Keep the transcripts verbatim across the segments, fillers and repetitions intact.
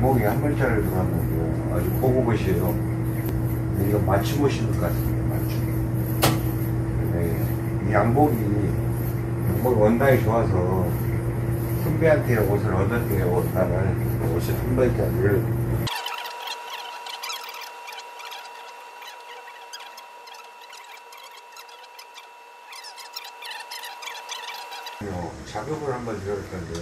양복이 한 벌짜리 들어간 거고 아주 고급 옷이에요. 이거 맞춤 옷인 것 같습니다. 맞춤. 네, 이 양복이 양복 원단이 좋아서 선배한테 옷을 얻었대요. 원단을 옷을 한 벌짜리를. 작업을 한번 들어갈 건데요.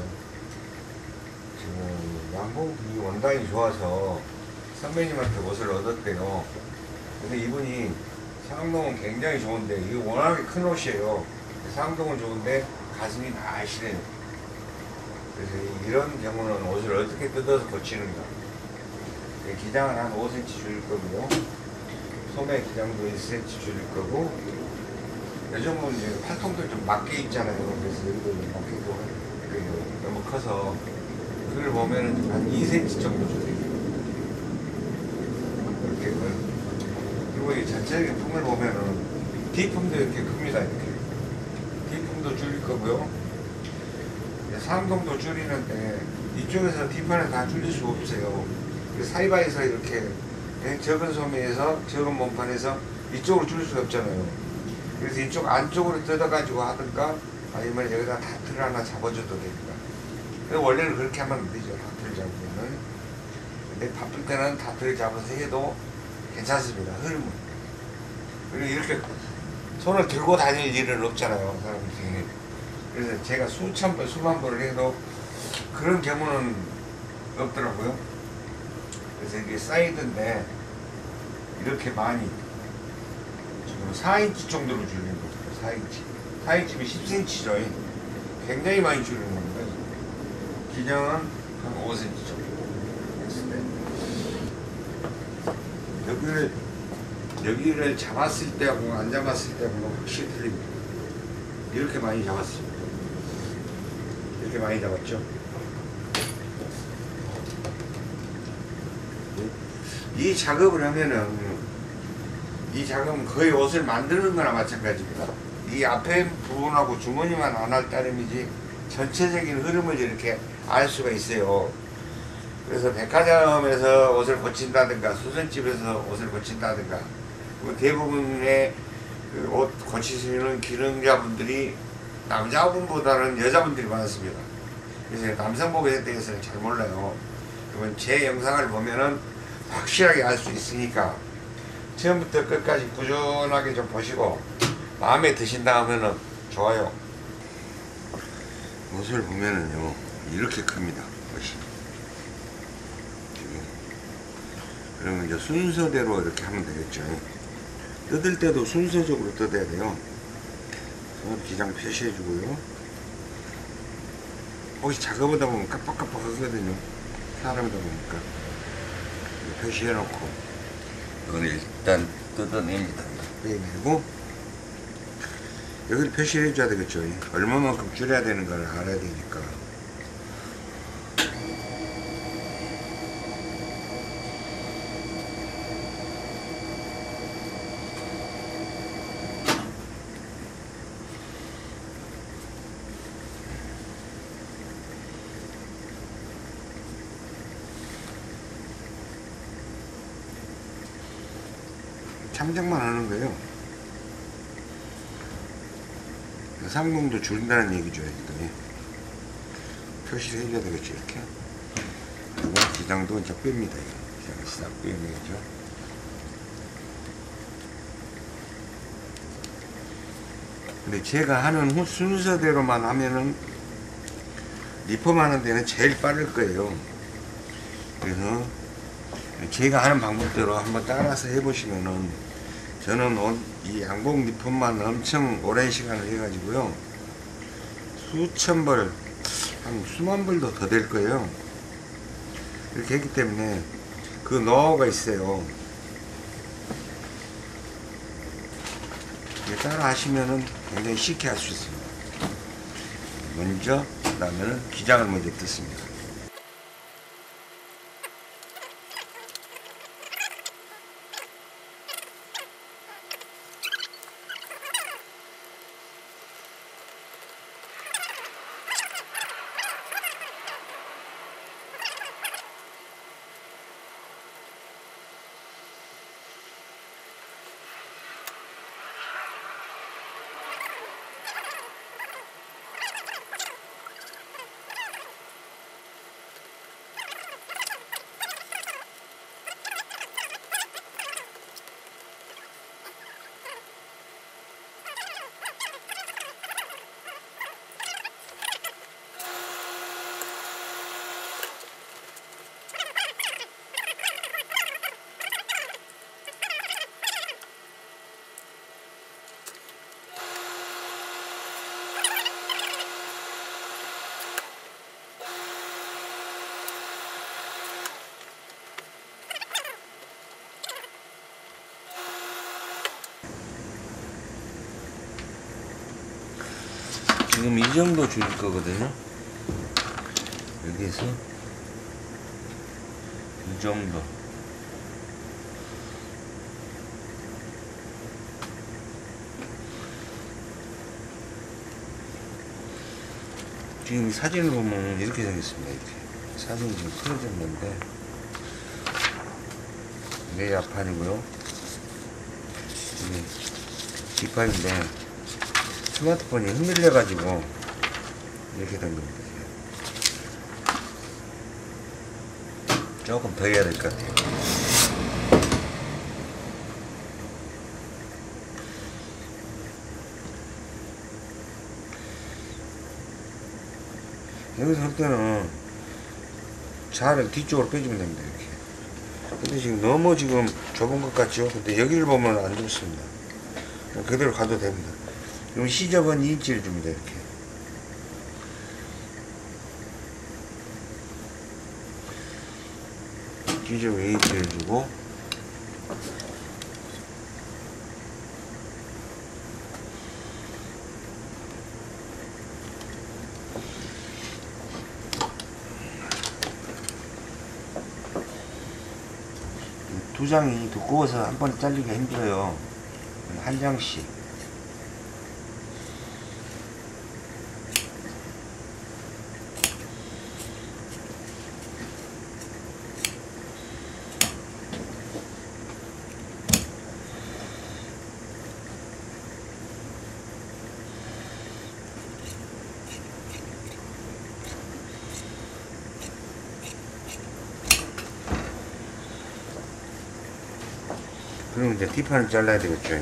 지금 양복이 원단이 좋아서 선배님한테 옷을 얻었대요. 근데 이분이 상동은 굉장히 좋은데 이게 워낙에 큰 옷이에요. 상동은 좋은데 가슴이 날씬해요. 그래서 이런 경우는 옷을 어떻게 뜯어서 고치는가. 기장은 한 오 센티미터 줄일 거고요. 소매 기장도 일 센티미터 줄일 거고, 요즘은 이제 팔통도 좀 맞게 있잖아요. 그래서 여기도 좀 맞게 있고, 너무 커서 그걸 보면은 한 이 센티미터 정도 줄여요. 이렇게. 그리고 이 전체적인 품을 보면은 D품도 이렇게 큽니다. 이렇게 D품도 줄일 거고요. 상동도 줄이는데 이쪽에서 D판을 다 줄일 수 없어요. 사이바에서 이렇게 적은 소매에서 적은 몸판에서 이쪽으로 줄일 수가 없잖아요. 그래서 이쪽 안쪽으로 뜯어가지고 하든가 아니면 여기다 다트를 하나 잡아줘도 됩니다. 원래는 그렇게 하면 안 되죠. 다트를 잡으면은. 근데 바쁠 때는 다트를 잡아서 해도 괜찮습니다. 흐름은. 그리고 이렇게 손을 들고 다닐 일은 없잖아요. 사람들이. 그래서 제가 수천 번, 수만 번을 해도 그런 경우는 없더라고요. 그래서 이게 사이드인데 이렇게 많이 지금 사 인치 정도로 줄이는 겁니다. 사 인치. 사 인치면 십 센티미터죠. 굉장히 많이 줄이는 겁니다. 기장은 한 오 센티미터 정도 했을 때 여기를 여기를 잡았을 때하고 안 잡았을 때하고 확실히 틀립니다. 이렇게 많이 잡았습니다. 이렇게 많이 잡았죠. 이 작업을 하면은 이 작업은 거의 옷을 만드는 거나 마찬가지입니다. 이 앞에 부분하고 주머니만 안 할 따름이지 전체적인 흐름을 이렇게 알 수가 있어요. 그래서 백화점에서 옷을 고친다든가 수선집에서 옷을 고친다든가 대부분의 그 옷 고치시는 기능자분들이 남자분보다는 여자분들이 많습니다. 그래서 남성복에 대해서는 잘 몰라요. 그러면 제 영상을 보면은 확실하게 알 수 있으니까 처음부터 끝까지 꾸준하게 좀 보시고 마음에 드신다 하면은 좋아요. 옷을 보면은요 이렇게 큽니다. 옷이. 그러면 이제 순서대로 이렇게 하면 되겠죠. 뜯을 때도 순서적으로 뜯어야 돼요. 기장 표시해 주고요. 옷이 작업하다 보면 깜빡깜빡 하거든요. 사람이다 보니까 표시해 놓고 이거는 일단 뜯어냅니다. 빼내고 여기를 표시를 해줘야 되겠죠. 얼마만큼 줄여야 되는 걸 알아야 되니까. 참작만 하는 거예요. 상동도 줄인다는 얘기죠. 이렇게. 표시를 해줘야 되겠죠. 이렇게. 그리고 기장도 이제 뺍니다. 기장을 싹 빼내죠. 근데 제가 하는 순서대로만 하면은 리폼 하는 데는 제일 빠를 거예요. 그래서 제가 하는 방법대로 한번 따라서 해보시면은 저는 이 양복 리폼만 엄청 오랜 시간을 해가지고요 수천 벌, 한 수만 벌도 더 될 거예요. 이렇게 했기 때문에 그 노하우가 있어요. 따라 하시면은 굉장히 쉽게 할 수 있습니다. 먼저 그다음에는 기장을 먼저 뜯습니다. 지금 이 정도 줄일 거거든요. 여기에서 이 정도. 지금 사진을 보면 이렇게 생겼습니다. 이렇게 사진이 지금 틀어졌는데 이게 야판이고요. 이게 뒷판인데 스마트폰이 흔들려 가지고 이렇게 된 겁니다. 조금 더 해야 될 것 같아요. 여기서 할 때는 자를 뒤쪽으로 빼주면 됩니다. 이렇게. 근데 지금 너무 지금 좁은 것 같죠? 근데 여기를 보면 안 좋습니다. 그대로 가도 됩니다. 그럼 시접은 이 인치를 줍니다. 이렇게. 시접은 이 인치를 주고 두 장이 두꺼워서 한 번에 잘리기가 힘들어요. 한 장씩. 그럼 이제 뒷판을 잘라야 되겠죠.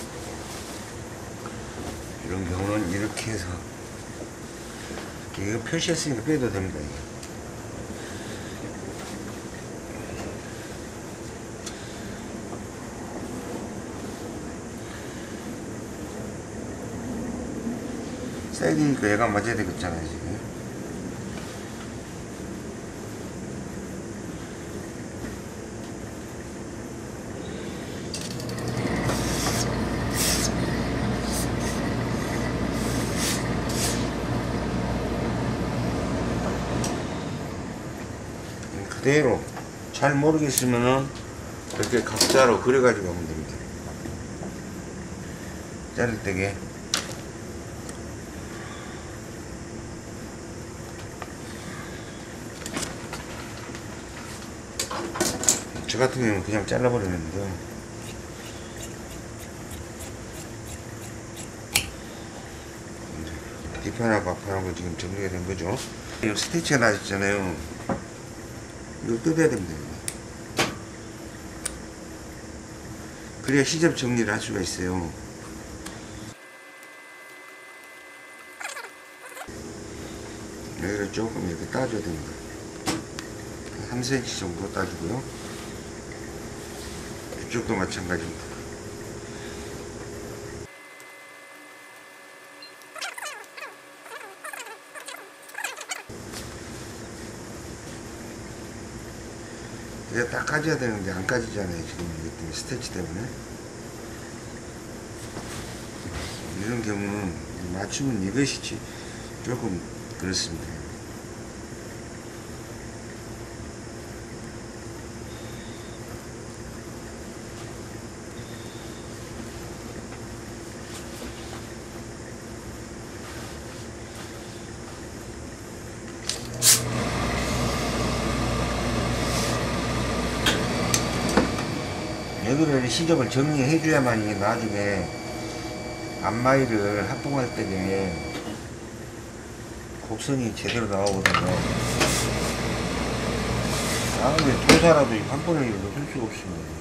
이런 경우는 이렇게 해서 이거 표시했으니까 빼도 됩니다. 이거. 사이드니까 얘가 맞아야 되겠잖아요. 지금. 그대로 잘 모르겠으면은 이렇게 각자로 그려가지고 하면 됩니다. 자를 때게 저 같은 경우는 그냥 잘라버리는데요. 뒷판하고 앞판하고 지금 정리가 된 거죠. 이 스티치가 나셨잖아요. 이거 뜯어야 됩니다. 그래야 시접 정리를 할 수가 있어요. 여기를 조금 이렇게 따줘야 됩니다. 삼 센티미터 정도 따주고요. 이쪽도 마찬가지입니다. 이제 딱 까져야 되는데 안 까지잖아요. 지금 이것 때문에, 스티치 때문에. 이런 경우는 맞추면 이것이지 조금 그렇습니다. 여기를 시접을 정리해 줘야만이 나중에 앞마이를 합봉할 때에 곡선이 제대로 나오거든요. 아무리 도사라도 한 번을 넣을 수가 없습니다.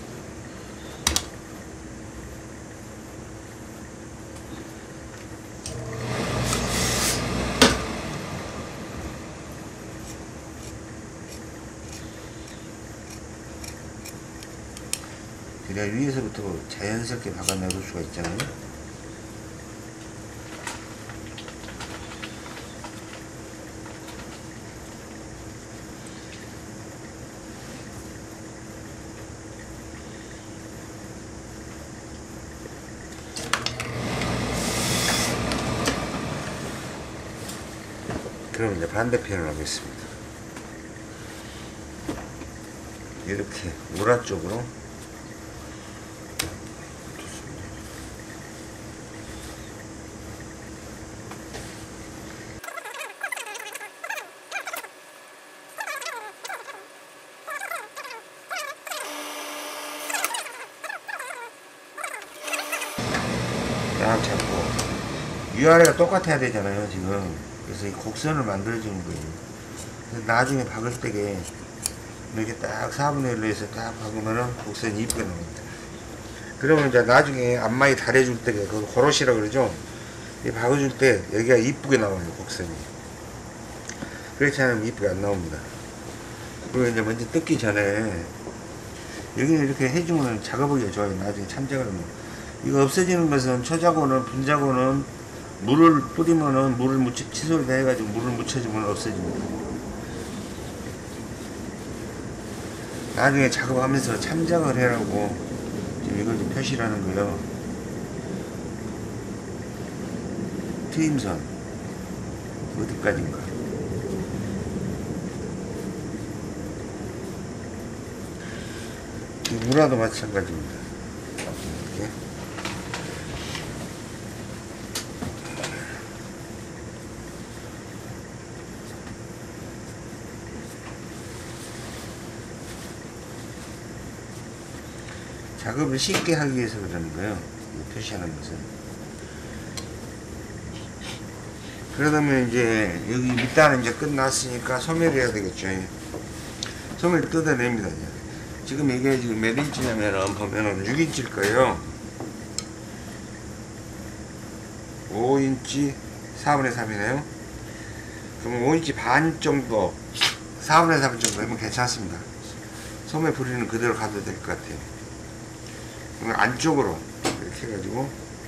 그래야 위에서부터 자연스럽게 박아 넣을 수가 있잖아요. 그럼 이제 반대편을 하겠습니다. 이렇게 우라 쪽으로 딱 잡고 위아래가 똑같아야 되잖아요 지금. 그래서 이 곡선을 만들어주는 거예요. 그래서 나중에 박을 때게 이렇게 딱 사분의 일로 해서 딱 박으면은 곡선이 이쁘게 나옵니다. 그러면 이제 나중에 앞마이 달해줄 때게 그 호롯이라 그러죠. 이 박아줄 때 여기가 이쁘게 나와요 곡선이. 그렇지 않으면 이쁘게 안 나옵니다. 그리고 이제 먼저 뜯기 전에 여기는 이렇게 해주면 작업하기가 좋아요. 나중에 참작을 하면. 이거 없어지는 것은 초자고는 분자고는 물을 뿌리면은 물을 묻혀 칫솔에다 해가지고 물을 묻혀주면 없어집니다. 나중에 작업하면서 참작을 해라고 지금 이걸 좀 표시를 하는 거예요. 트임선 어디까지인가. 이 우라도 마찬가지입니다. 이렇게. 작업을 쉽게 하기 위해서 그러는 거예요. 표시하는 것은. 그러다면 이제 여기 밑단은 이제 끝났으니까 소매를 해야 되겠죠. 소매를 뜯어냅니다. 이제. 지금 이게 지금 몇 인치냐면은 보면은 육 인치일 거예요. 오 인치 사분의 삼이네요. 그럼 오 인치 반 정도, 사분의 삼 정도 하면 괜찮습니다. 소매 부리는 그대로 가도 될 것 같아요. 안쪽으로 이렇게 해가지고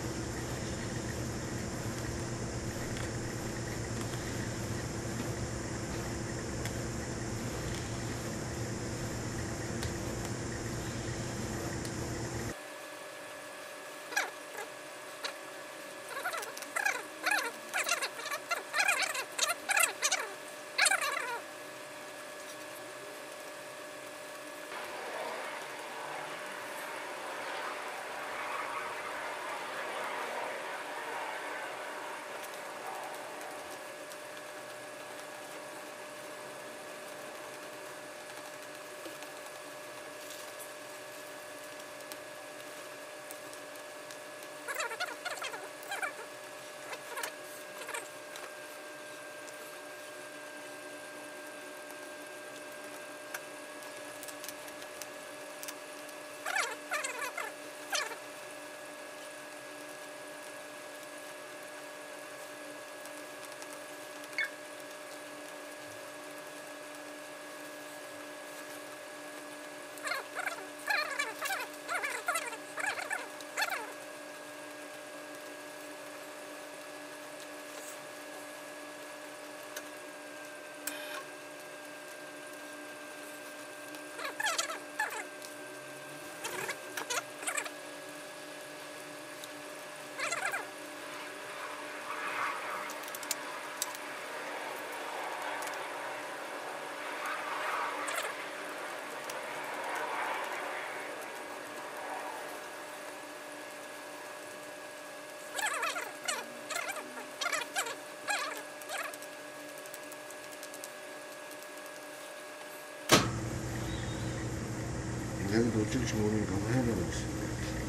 여기도 어쩔 줄 모르니까 한번 해보고 있습니다.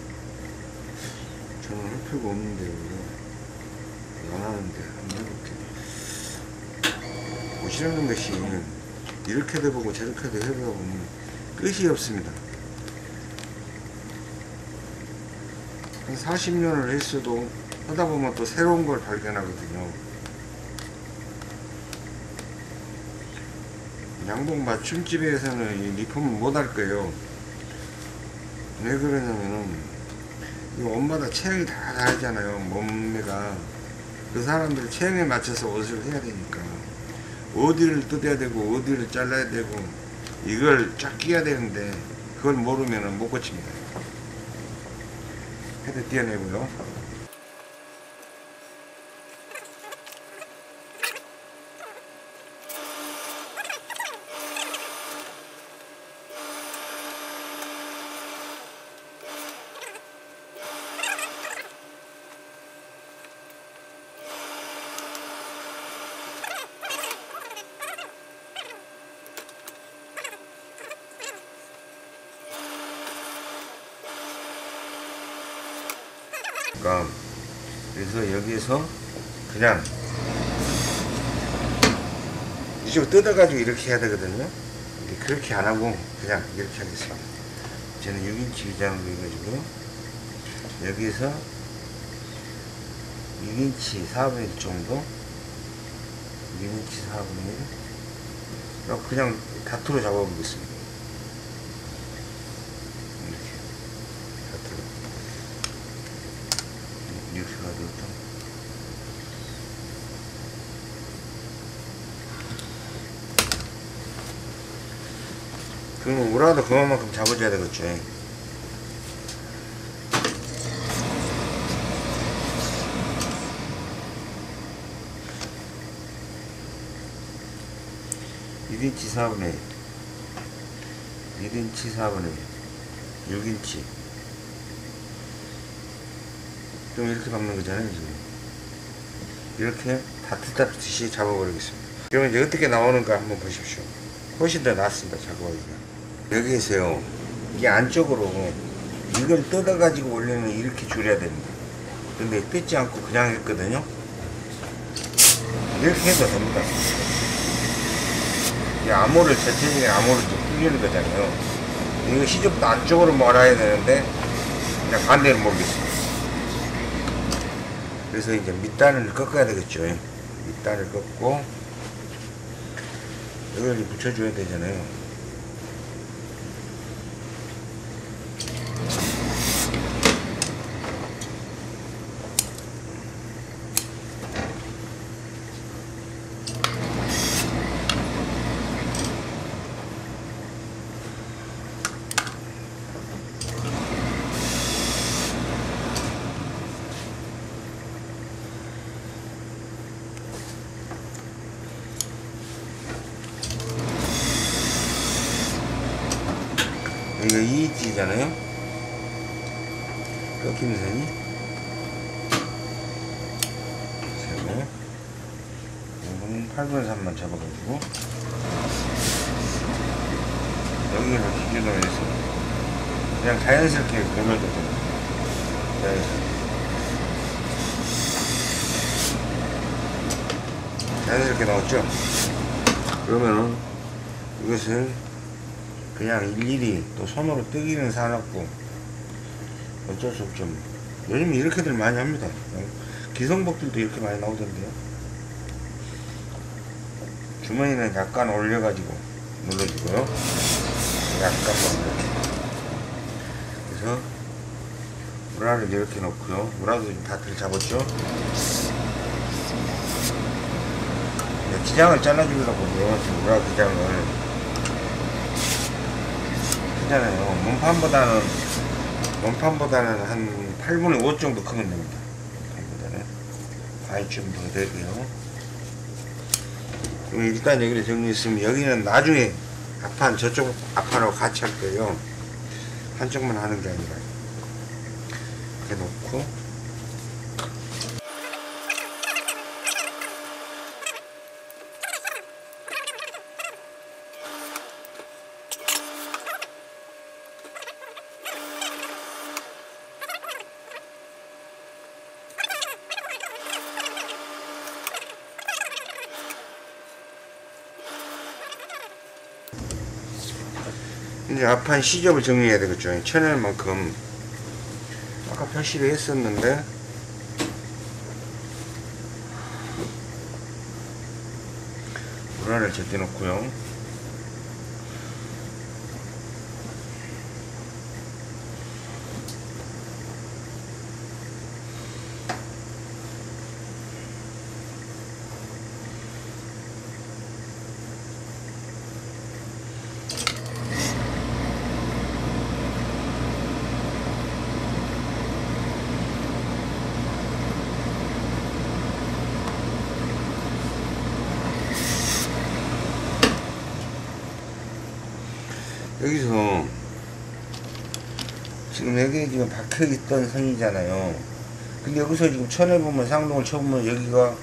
저는 할 필요가 없는데 안 하는데 한번 해볼게요. 보시라는 것이 이렇게도 해보고 저렇게도 해보다 보면 끝이 없습니다. 한 사십 년을 했어도 하다 보면 또 새로운 걸 발견하거든요. 양복 맞춤집에서는 이 리폼을 못 할 거예요. 왜 그러냐면은 이 옷마다 체형이 다 다르잖아요. 몸매가. 그 사람들 체형에 맞춰서 옷을 해야 되니까 어디를 뜯어야 되고 어디를 잘라야 되고 이걸 쫙 끼야 되는데 그걸 모르면은 못 고칩니다. 헤드 띄어내고요. 되니까. 그래서 여기에서 그냥 이쪽으로 뜯어가지고 이렇게 해야 되거든요. 근데 그렇게 안 하고 그냥 이렇게 하겠습니다. 저는 육 인치 위장으로 해가지고 여기에서 육 인치 사분의 일 정도, 육 인치 사분의 일 그냥 다투로 잡아보겠습니다. 이렇게 다투로 이렇게 가지고 그러면 우라도 그만큼 잡아줘야 되겠죠. 일 인치 사분의 일, 일 인치 사분의 일, 육 인치 좀 이렇게 박는 거잖아요. 지금 이렇게 다투다투듯이 잡아버리겠습니다. 그러면 이제 어떻게 나오는가 한번 보십시오. 훨씬 더 낫습니다. 작업하기가. 여기에서요, 이게 안쪽으로 이걸 뜯어 가지고 원래는 이렇게 줄여야 됩니다. 근데 뜯지 않고 그냥 했거든요. 이렇게 해도 됩니다. 이 암호를 전체적인 암호를 좀 풀리는 거잖아요. 이거 시접도 안쪽으로 몰아야 되는데 그냥 반대로 모르겠습니다. 그래서 이제 밑단을 꺾어야 되겠죠. 밑단을 꺾고 이걸 붙여줘야 되잖아요. 이거 이 인치잖아요. 꺾이는 선이 세고 이거는 팔분의 삼만 잡아가지고 여기를 기준으로 해서 그냥 자연스럽게 그려도 됩니다. 자연스럽게 자연스럽게 나왔죠. 그러면은 이것을 그냥 일일이 또 손으로 뜨기는 사놨고 어쩔 수 없죠. 요즘 이렇게들 많이 합니다. 기성복들도 이렇게 많이 나오던데요. 주머니는 약간 올려가지고 눌러주고요. 약간만 올려주고. 그래서 우라를 이렇게 놓고요. 우라도 다트를 잡았죠. 기장을 잘라주려고요. 우라 기장을 잖아요. 몸판보다는 몸판보다는 한 팔분의 오 정도 크면 됩니다. 몸판보다는 과일 좀 더 되고요. 그럼 일단 여기를 정리했으면 여기는 나중에 앞판 저쪽 앞판하고 같이 할 거예요. 한쪽만 하는 게 아니라 이렇게 놓고 이제 앞판 시접을 정리해야 되겠죠. 쳐낼만큼 아까 표시를 했었는데 우라를 제껴 놓고요. 여기서 지금 여기 지금 박혀있던 선이잖아요. 근데 여기서 지금 쳐내보면 상동을 쳐보면 여기가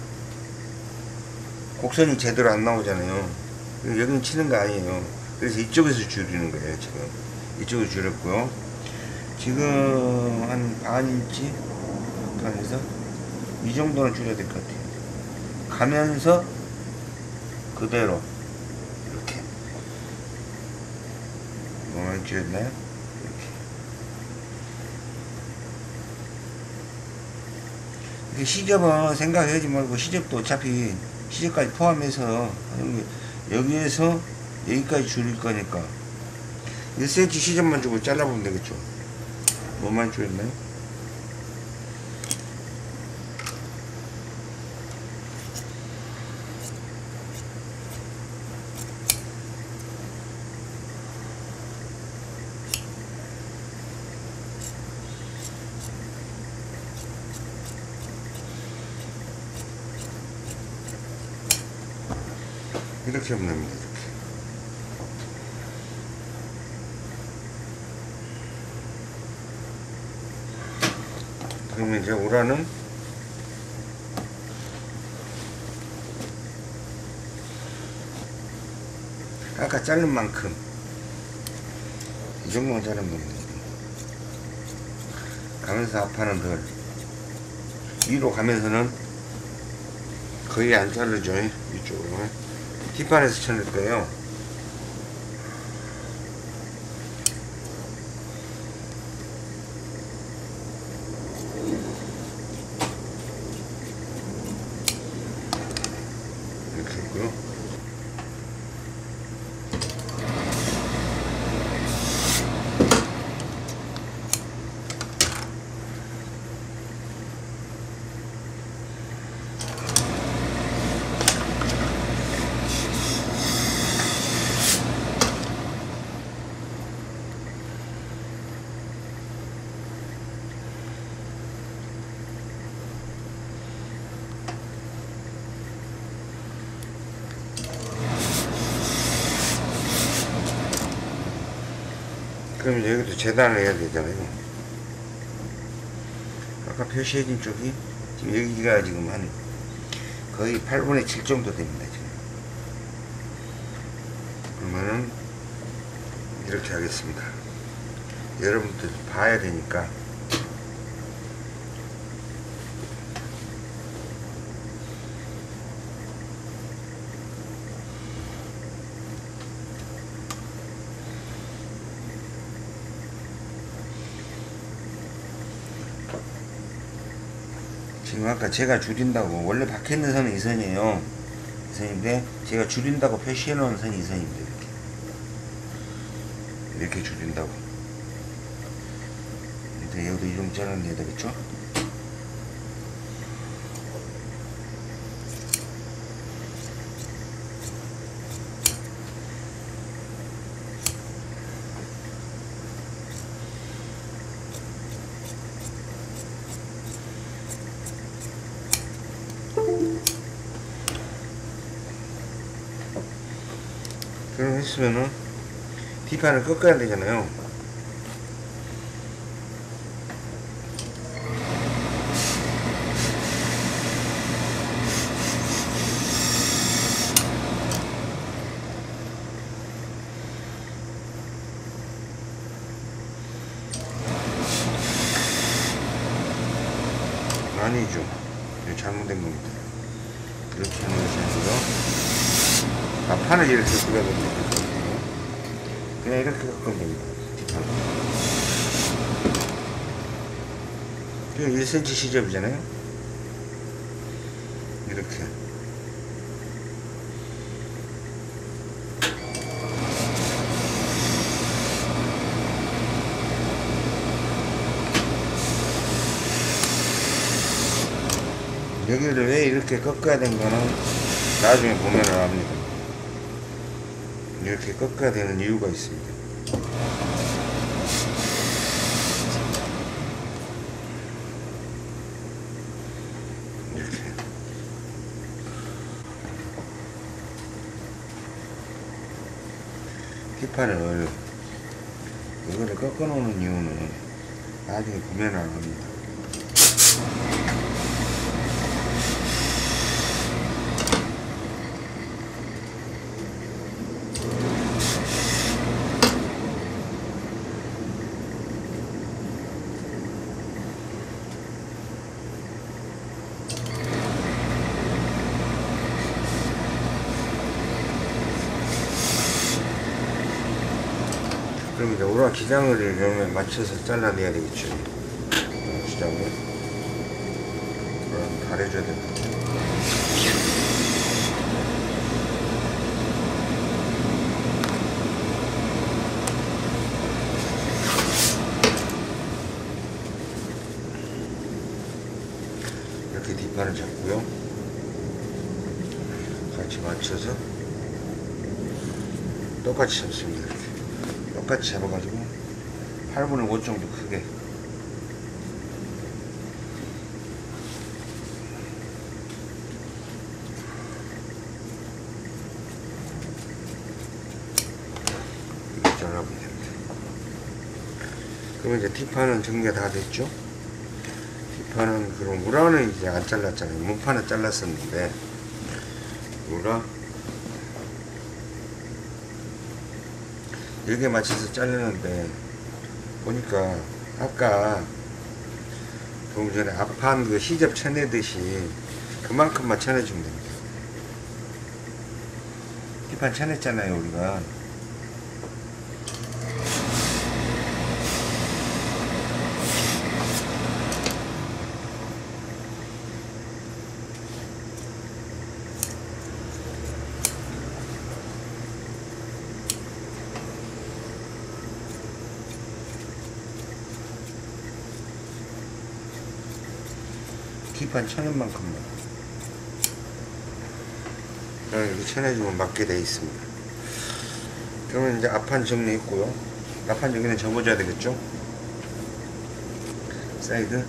곡선이 제대로 안 나오잖아요. 여기는 치는 거 아니에요. 그래서 이쪽에서 줄이는 거예요. 지금 이쪽에서 줄였고요. 지금 한 반 인치 뒷판에서 이 정도는 줄여야 될 것 같아요. 가면서 그대로 이렇게 뭐만 줄였나요? 이렇게 이렇게 시접은 생각하지 말고 시접도 어차피 시접까지 포함해서 여기에서 여기까지 줄일 거니까 일 센티미터 시접만 주고 잘라보면 되겠죠. 뭐만 줄였나요? 이렇게 하면 됩니다. 이렇게. 그러면 이제 오라는 아까 자른 만큼 이 정도만 자르면 됩니다. 가면서 앞판은 덜 위로 가면서는 거의 안 자르죠. 이쪽으로 뒷판에서 쳐낼 거예요. 이렇게 했고요. 그럼 여기도 재단을 해야 되잖아요. 아까 표시해진 쪽이 지금 여기가 지금 한 거의 팔분의 칠 정도 됩니다. 지금. 그러면은 이렇게 하겠습니다. 여러분들 봐야 되니까 지금 아까 제가 줄인다고 원래 박혀있는 선은 이 선이에요. 이 선인데 제가 줄인다고 표시해 놓은 선이 이 선입니다. 이렇게 이렇게 줄인다고. 일단 여기도 이 정도 잘라내야 되겠죠. 그럼 했으면은 뒷판을 꺾어야 되잖아요. 아니죠. 이거 잘못된 겁니다. 이렇게 하는 것이 아니고 아, 판을 이렇게 끄면 됩니다. 그냥 이렇게 끄면 됩니다. 뒷판을. 이거 일 센티미터 시접이잖아요. 이렇게. 여기를 왜 이렇게 꺾어야 된 거는 나중에 보면 압니다. 이렇게 꺾어야 되는 이유가 있습니다. 이렇게 뒷판을 이거를 꺾어 놓는 이유는 나중에 보면 압니다. 그럼 이제 우라 기장을 이러면 맞춰서 잘라내야 되겠죠. 기장을 그럼 다 해줘야 됩니다. 이렇게 뒷판을 잡고요. 같이 맞춰서 똑같이 잡습니다. 이렇게 똑같이 잡아가지고 팔분의 오 정도 크게 이렇게 잘라보면 됩니다. 그러면 이제 뒷판은 정리가 다 됐죠. 뒷판은 그럼 우라는 이제 안 잘랐잖아요. 문판은 잘랐었는데 우라 여기에 맞춰서 자르는데 보니까 아까 조금 전에 앞판 그 시접 쳐내듯이 그만큼만 쳐내주면 됩니다. 뒷판 쳐냈잖아요 우리가. 뒷판 쳐낸 만큼만 이렇게 쳐내주면 맞게 되어 있습니다. 그러면 이제 앞판 정리했고요. 앞판 여기는 접어줘야 되겠죠. 사이드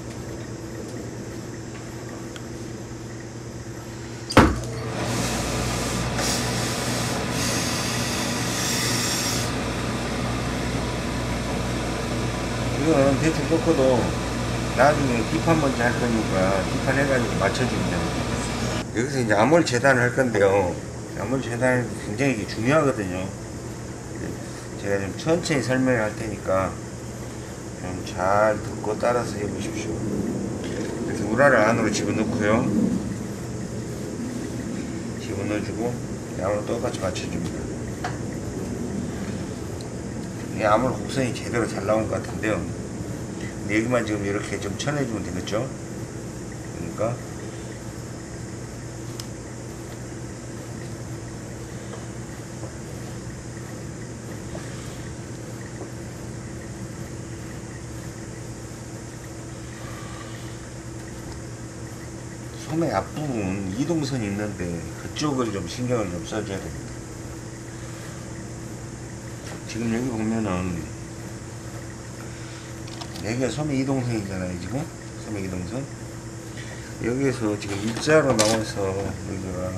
이건 대충 꺾어도 나중에 뒷판 먼저 할 거니까 뒷판 해가지고 맞춰주면 됩니다. 여기서 이제 암홀 재단을 할 건데요. 암홀 재단은 굉장히 중요하거든요. 제가 좀 천천히 설명을 할 테니까 좀 잘 듣고 따라서 해보십시오. 이렇게 우라를 안으로 집어넣고요. 집어넣어주고 암홀 똑같이 맞춰줍니다. 이 암홀 곡선이 제대로 잘 나온 것 같은데요. 여기만 지금 이렇게 좀 쳐내주면 되겠죠. 그러니까 소매 앞부분 이동선이 있는데 그쪽을 좀 신경을 좀 써줘야 됩니다. 지금 여기 보면은 여기가 소매 이동선이잖아요. 지금 소매 이동선 여기에서 지금 일자로 나와서 여기가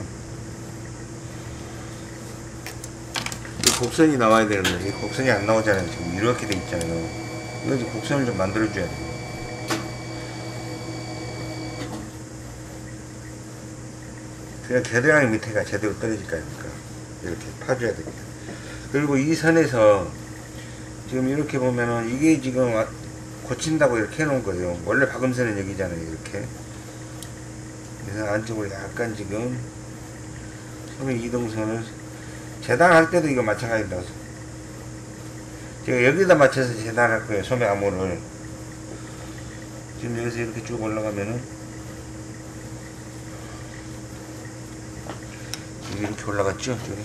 이 곡선이 나와야 되는데 이 곡선이 안 나오잖아요. 지금 이렇게 돼 있잖아요. 이거 이제 곡선을 좀 만들어 줘야 돼요. 그냥 겨드랑이 밑에가 제대로 떨어질 거니까 이렇게 파줘야 됩니다. 그리고 이 선에서 지금 이렇게 보면은 이게 지금 고친다고 이렇게 해놓은 거예요. 원래 박음선은 여기잖아요. 이렇게. 그래서 안쪽으로 약간 지금 소매 이동선을 재단할 때도 이거 마찬가지입니다. 제가 여기다 맞춰서 재단할 거예요. 소매 암호를. 지금 여기서 이렇게 쭉 올라가면은 이렇게 올라갔죠? 저기.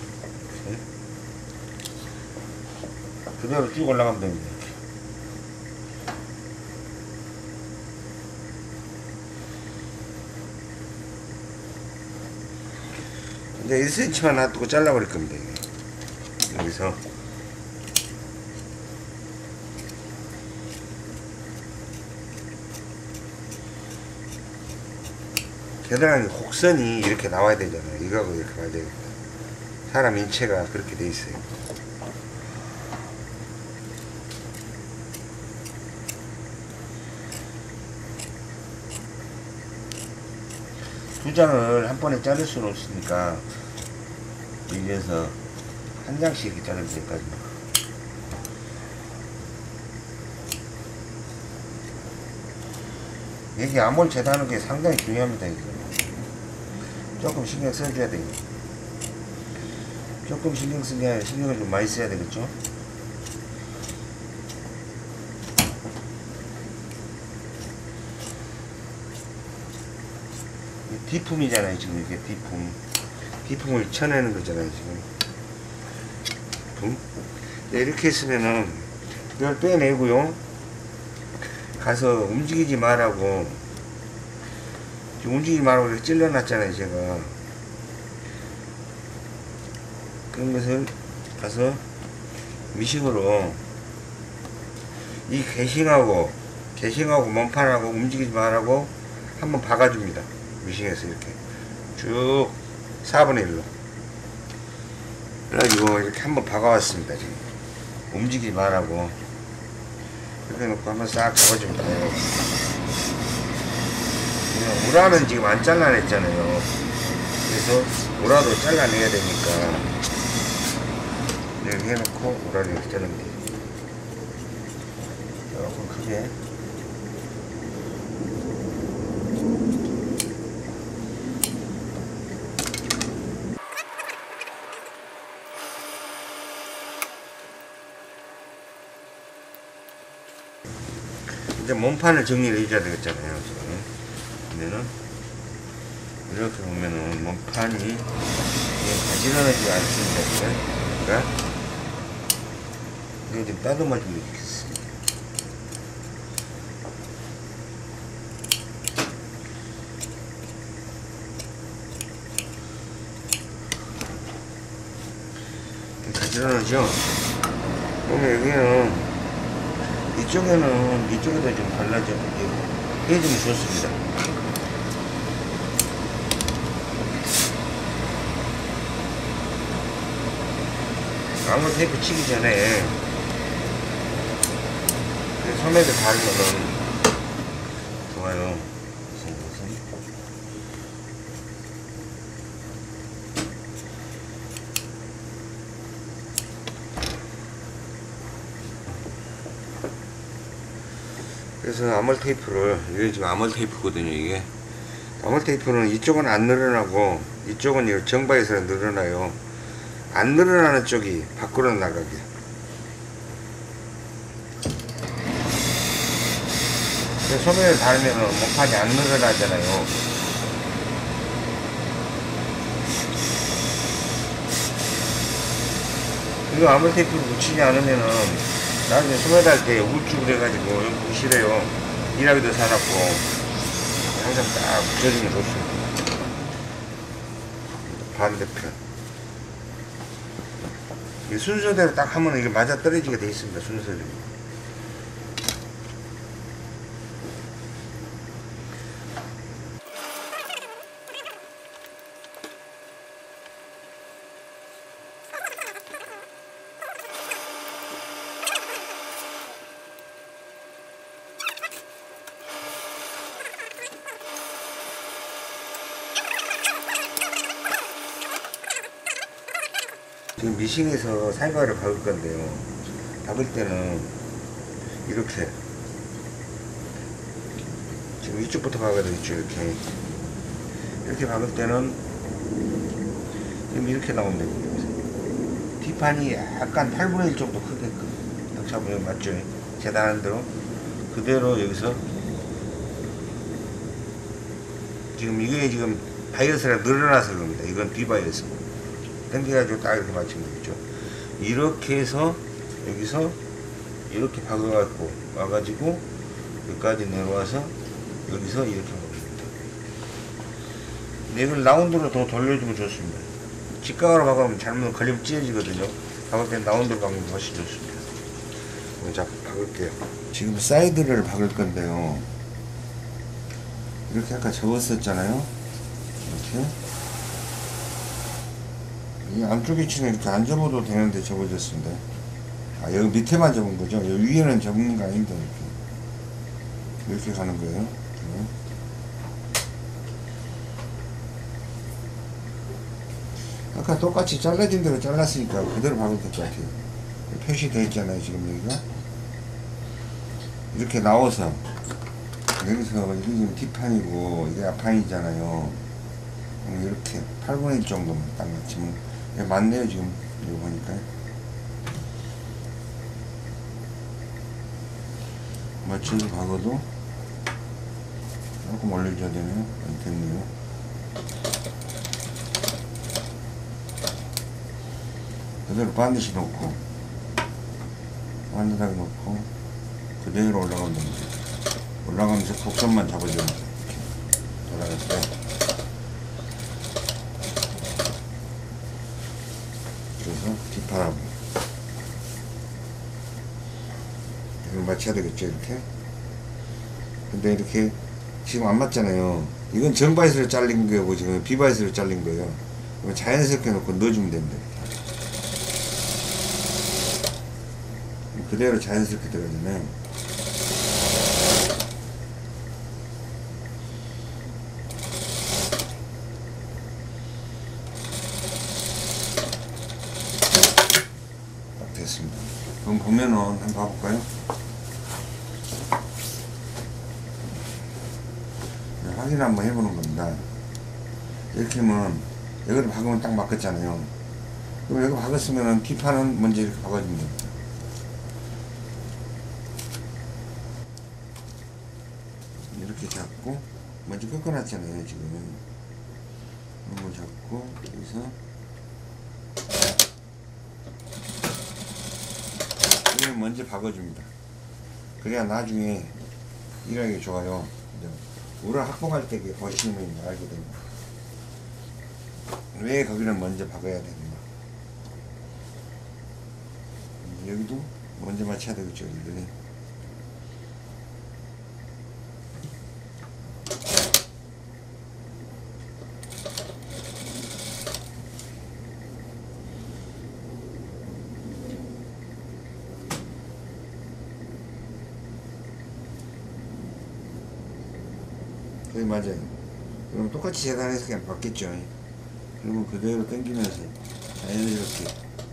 그대로 쭉 올라가면 됩니다. 이제 일 센티미터만 놔두고 잘라버릴 겁니다. 이게. 여기서 겨드랑이 곡선이 이렇게 나와야 되잖아요. 이거하고 이렇게 와야 되겠다. 사람 인체가 그렇게 돼 있어요. 두 장을 한 번에 자를 수는 없으니까 여기에서 한 장씩 이렇게 자르면 될까요? 여기 암홀 재단하는 게 상당히 중요합니다. 이거. 조금 신경 써줘야 돼요. 조금 신경 쓰게 아니라 신경을 좀 많이 써야 되겠죠? D품이잖아요 지금. 이게 D품. D품을 쳐내는 거잖아요 지금. 품. 네, 이렇게 했으면은 이걸 빼내고요. 가서 움직이지 말라고, 지금 움직이지 말라고 이렇게 찔러놨잖아요 제가. 그런 것을 가서 미싱으로 이 개싱하고 개싱하고 몸판하고 움직이지 말라고 한번 박아줍니다. 미싱에서 이렇게 쭉 사분의 일로 그래가지고 이렇게 한번 박아왔습니다. 지금 움직이지 말라고 이렇게 놓고 한번 싹 잡아줍니다. 우라는 지금 안 잘라냈잖아요. 그래서 우라도 잘라내야 되니까 이렇게 해놓고 우라를 이렇게 자르면 돼요. 조금 크게. 이제 몸판을 정리를 해줘야 되겠잖아요 지금. 그러면은 이렇게 보면은 몸판이 가지런하지 않습니다. 그러니까 이거 좀 따듬어 주면 좋겠습니다. 가지런하죠? 그러면 여기는 이쪽에는 이쪽에다 좀 발라줘 해주면 좋습니다. 아무 테이프 치기 전에 소매를 바르면 좋아요. 그래서 아몰 테이프를, 이게 지금 아몰 테이프거든요. 이게 아몰 테이프는 이쪽은 안 늘어나고 이쪽은 정바에서 늘어나요. 안 늘어나는 쪽이 밖으로 나가게. 소매를 달면 몸판이 안 늘어나잖아요. 이거 아몰 테이프를 붙이지 않으면은 나중에 소매 달 때 우측으로 해가지고 여기 보기 싫어요. 일하기도 사납고 항상 딱 붙여주면 좋습니다. 반대편 이 순서대로 딱 하면 이게 맞아 떨어지게 돼 있습니다. 순서대로. 지금 미싱에서 살과를 박을 건데요. 박을 때는 이렇게 지금 이쪽부터 박아야 되겠죠. 이렇게 이렇게 박을 때는 지금 이렇게 나오면 되거든요. 뒷판이 약간 팔분의 일 정도 크게끔 딱 잡으면 맞죠? 재단하는 대로 그대로 여기서 지금 이게 지금 바이어스가 늘어나서 그럽니다. 이건 비바이어스. 당겨가지고 딱 이렇게 맞추면 되겠죠. 이렇게 해서 여기서 이렇게 박아갖고 와가지고 여기까지 내려와서 여기서 이렇게 박습니다. 근데 이걸 라운드로 더 돌려주면 좋습니다. 직각으로 박으면 잘못 걸리면 찢어지거든요. 박을 땐 라운드로 박으면 훨씬 좋습니다. 그럼 자, 박을게요. 지금 사이드를 박을 건데요. 이렇게 아까 접었었잖아요. 이렇게. 이 안쪽 위치는 이렇게 안 접어도 되는데 접어졌습니다. 아, 여기 밑에만 접은 거죠. 여기 위에는 접는 거 아닙니다. 이렇게. 이렇게 가는 거예요. 네. 아까 똑같이 잘라진 대로 잘랐으니까 그대로 박으면 될 것 같아요. 표시되어 있잖아요. 지금 여기가. 이렇게 나와서 여기서 이게 지금 뒷판이고 이게 앞판이잖아요. 이렇게 팔분의 일 정도만 딱 맞추면 예, 맞네요. 지금 이거 보니까 맞춰서 박아도 조금 올려줘야 되네요. 됐네요. 그대로 반드시 놓고 완전하게 놓고 그대로 올라가면 됩니다. 올라가면서 곡선만 잡아주면 이렇게 올라갈 때 그래서 뒷바람 이걸 맞춰야 되겠죠. 이렇게. 근데 이렇게 지금 안 맞잖아요. 이건 정바이스로 잘린 거고 지금 비바이스로 잘린 거예요. 자연스럽게 놓고 넣어주면 됩니다. 그대로 자연스럽게 들어가잖아요. 딱 됐습니다. 그럼 보면은 한번 봐볼까요? 네, 확인 한번 해보는 겁니다. 이렇게 하면 여기를 박으면 딱 맞겠잖아요. 그럼 여기 박았으면은 뒷판은 먼저 이렇게 박아주면 됩니다. 이렇게 잡고 먼저 꺾어놨잖아요. 지금 이걸 잡고 여기서 이걸 먼저 박아줍니다. 그래야 나중에 일하기 좋아요. 우를 확보할 때 보시면 알게 됩니다. 왜 거기를 먼저 박아야 되는가. 여기도 먼저 맞춰야 되겠죠. 여기를. 거의 맞아요. 그럼 똑같이 재단해서 그냥 받겠죠. 그러면 그대로 당기면서 자연스럽게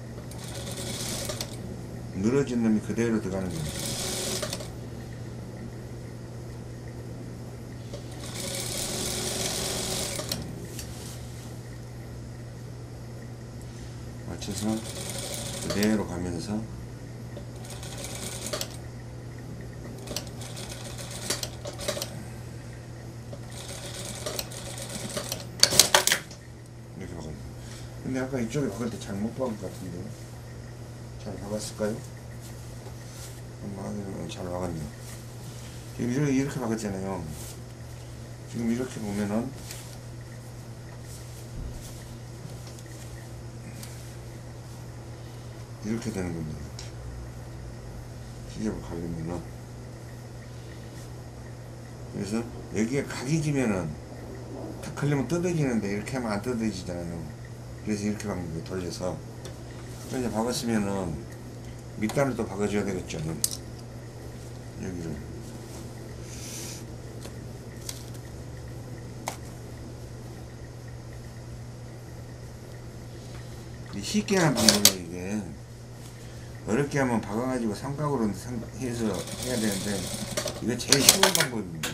늘어진 놈이 그대로 들어가는 겁니다. 맞춰서 그대로 가면서 근데 아까 이쪽에 박을 때 잘못 박은 것 같은데요? 잘 박았을까요? 한번 잘 박았네요. 지금 이렇게, 이렇게 박았잖아요. 지금 이렇게 보면은 이렇게 되는 겁니다. 시접을 가르면은 그래서 여기에 각이 지면은 탁 걸리면 뜯어지는데 이렇게 하면 안 뜯어지잖아요. 그래서 이렇게 박는 거예요. 돌려서. 이제 박았으면은 밑단을 또 박아줘야 되겠죠. 여기를. 쉽게 하는 방법이에요. 이게 어렵게 하면 박아가지고 삼각으로 해서 해야 되는데 이게 제일 쉬운 방법입니다.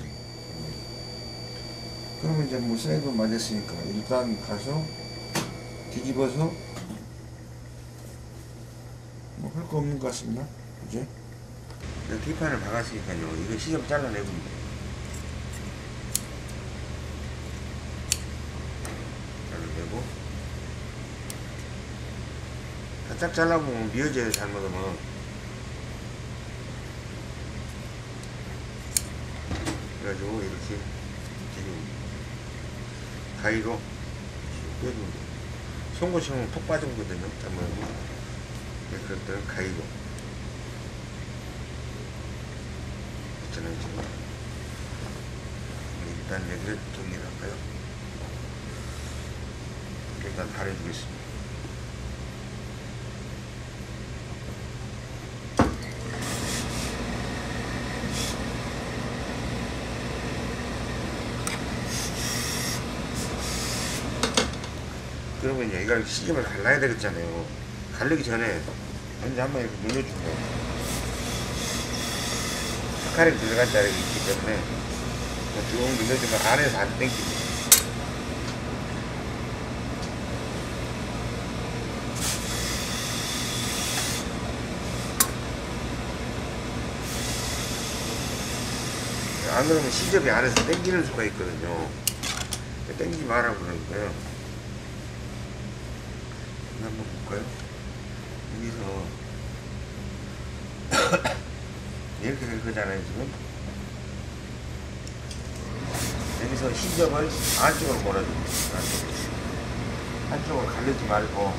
그러면 이제 뭐 사이드 맞았으니까 일단 가서 뒤집어서 뭐 할 거 없는 것 같습니다. 그죠? 뒷판을 박았으니까요. 이거 시접 잘라내봅니다. 잘라내고 바짝 잘라보면 미어져요. 잘못하면. 그래가지고 이렇게 지금 가위로 빼줍니다. 송곳처럼 푹 빠져거든요. 잘못하면. 네, 그럴 때는 가위로 있잖아요. 지금 일단 여기를 정리를 할까요? 일단 가려주겠습니다. 그러면 얘가 시접을 갈라야 되겠잖아요. 갈르기 전에 먼저 한번 이렇게 눌러주는 거예요. 스카렉 들어간 자리가 있기 때문에 쭉 눌러주면 안에서 안 땡깁니다. 안 그러면 시접이 안에서 땡기는 수가 있거든요. 땡기지 마라고 그러는 거예요. 한번 볼까요? 여기서 이렇게 될 거잖아요 지금. 여기서 시접을 안쪽으로 몰아줍니다. 안쪽으로. 한쪽으로 가르지 말고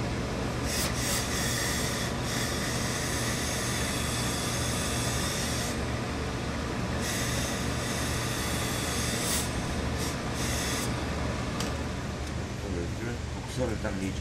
여기를 곡선을 딱 내죠.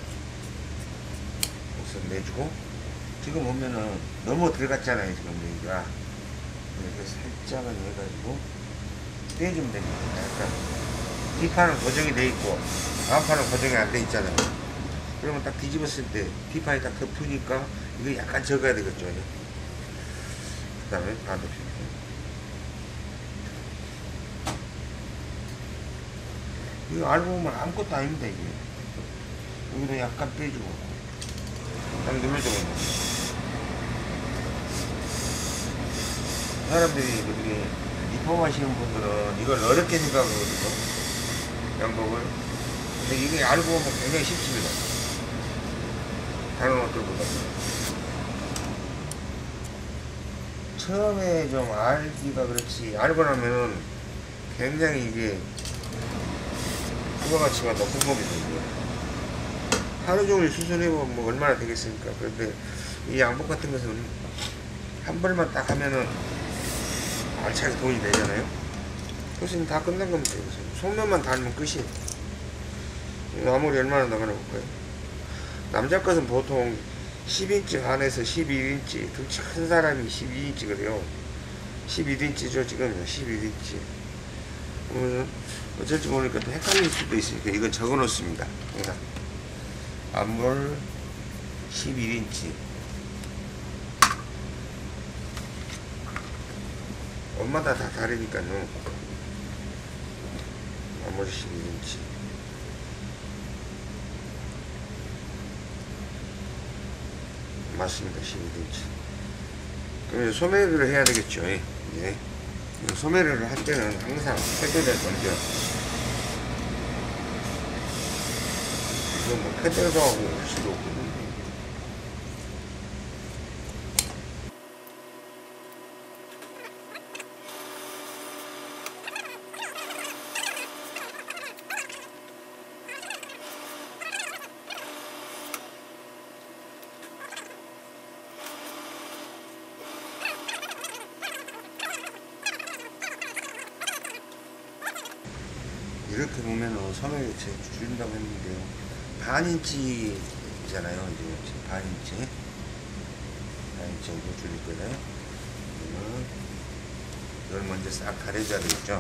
곡선 내주고 지금 보면은 너무 들어갔잖아요 지금 여기가. 이렇게 살짝은 해가지고 떼주면 됩니다. 약간 뒷판은 고정이 돼 있고 앞판은 고정이 안 돼 있잖아요. 그러면 딱 뒤집었을 때 뒷판이 딱 덮으니까 이거 약간 적어야 되겠죠. 그 다음에 반대편. 이거 알고 보면 아무것도 아닙니다 이게. 여기도 약간 빼주고 딱 눌러주고. 사람들이 이렇게 리폼하시는 분들은 이걸 어렵게 생각하거든요. 양복을. 근데 이게 알고 보면 굉장히 쉽습니다. 다른 옷들보다. 처음에 좀 알기가 그렇지, 알고 나면은 굉장히 이게 부가가치가 높은 겁니다. 이게. 하루 종일 수선해보면 뭐 얼마나 되겠습니까? 그런데 이 양복 같은 것은 한 벌만 딱 하면은 알차게 돈이 되잖아요. 그것은 다 끝난 겁니다. 속면만 닿으면 끝이에요. 아무리 얼마나 나가나 볼까요? 남자 것은 보통 십 인치 반에서 십일 인치, 등치 큰 사람이 십이 인치 그래요. 십일 인치죠 지금. 십일 인치. 그러면 어쩔지 모르니까 또 헷갈릴 수도 있으니까 이건 적어 놓습니다. 앞물 십일 인치. 옷마다 다 다르니까요. 앞물 십일 인치. 맞습니다. 십일 인치. 그럼 이제 소매를 해야 되겠죠. 예. 예. 소매를 할 때는 항상 패드를 먼저, 이거 뭐 패드도 하고 할 수도 없고. 이렇게 보면은 소매를 줄인다고 했는데요. 반 인치잖아요. 이제 반 인치. 반 인치 정도 줄일 거예요. 그러면 이걸 먼저 싹 가려줘야 되겠죠.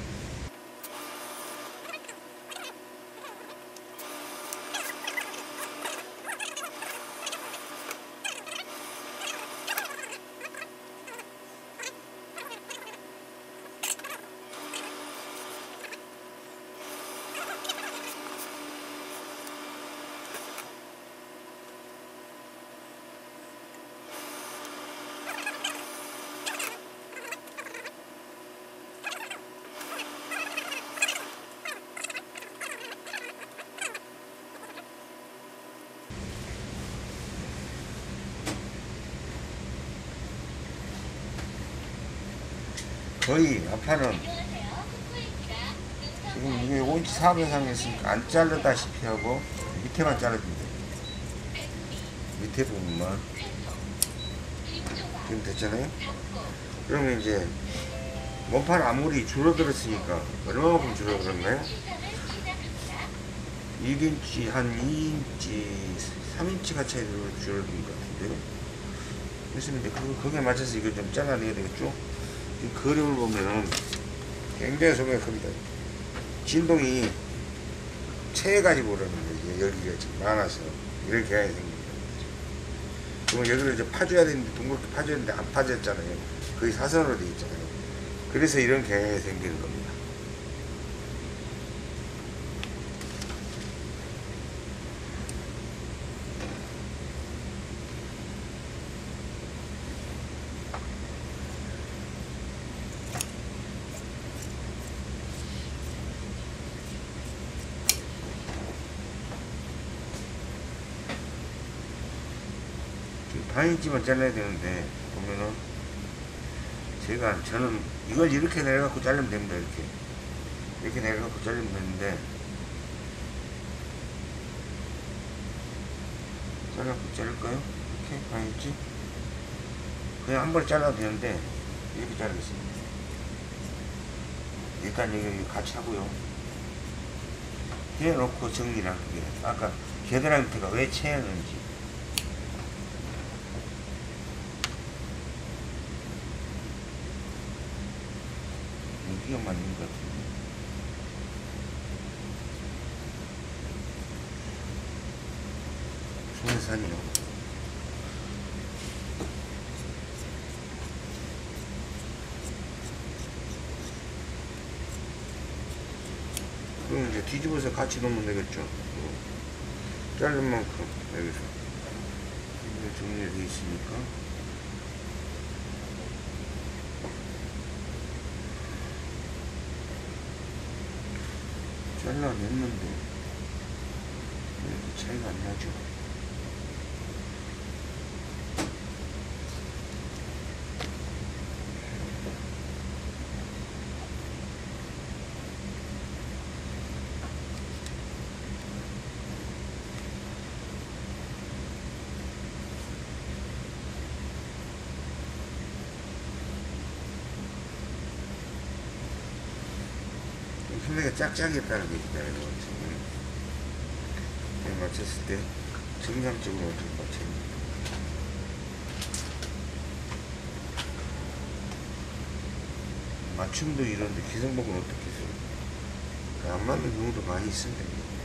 거의 앞판은 지금 이게 오 인치 사 분 상했으니까 안 자르다시피 하고 밑에만 자르면 돼요. 밑에 부분만. 지금 됐잖아요. 그러면 이제 몸판 아무리 줄어들었으니까 얼마만큼 줄어들었나요? 일 인치 한 이 인치 삼 인치가 차이로 줄어든 것 같은데요. 그래서 이제 그, 거기에 맞춰서 이걸 좀 잘라내야 되겠죠. 이 그림을 보면은 굉장히 소매가 큽니다. 진동이 체해가지고 그러는 거예요. 여기가 지금 많아서 이런 경향이 생깁니다. 그러면 여기를 이제 파줘야 되는데 둥글게 파줘야 되는데 안 파졌잖아요. 거의 사선으로 되어 있잖아요. 그래서 이런 경향이 생기는 겁니다. 반 인치만 잘라야 되는데 보면은 제가 저는 이걸 이렇게 내려갖고 자르면 됩니다. 이렇게 이렇게 내려갖고 자르면 되는데 잘라갖고 자를까요? 이렇게 반 인치 그냥 한 번에 잘라도 되는데 이렇게 자르겠습니다. 일단 여기 같이 하고요. 해놓고 정리를 할게요. 아까 겨드랑이 밑에가 왜 채였는지. 여기가 맞는 것 같은데. 소해산이요. 그럼 이제 뒤집어서 같이 넣으면 되겠죠. 자른 만큼 여기서 이제 정리되어 있으니까 잘라냈는데 이렇게 차이가 안 나죠. 소매가 짝짝이었다는 게 있잖아요. 지금 맞췄을 때 정상적으로 어떻게 맞춰야 됩니다. 맞춤도 이런데 기성복은 어떻게 써요? 안 맞는 경우도 많이 있습니다.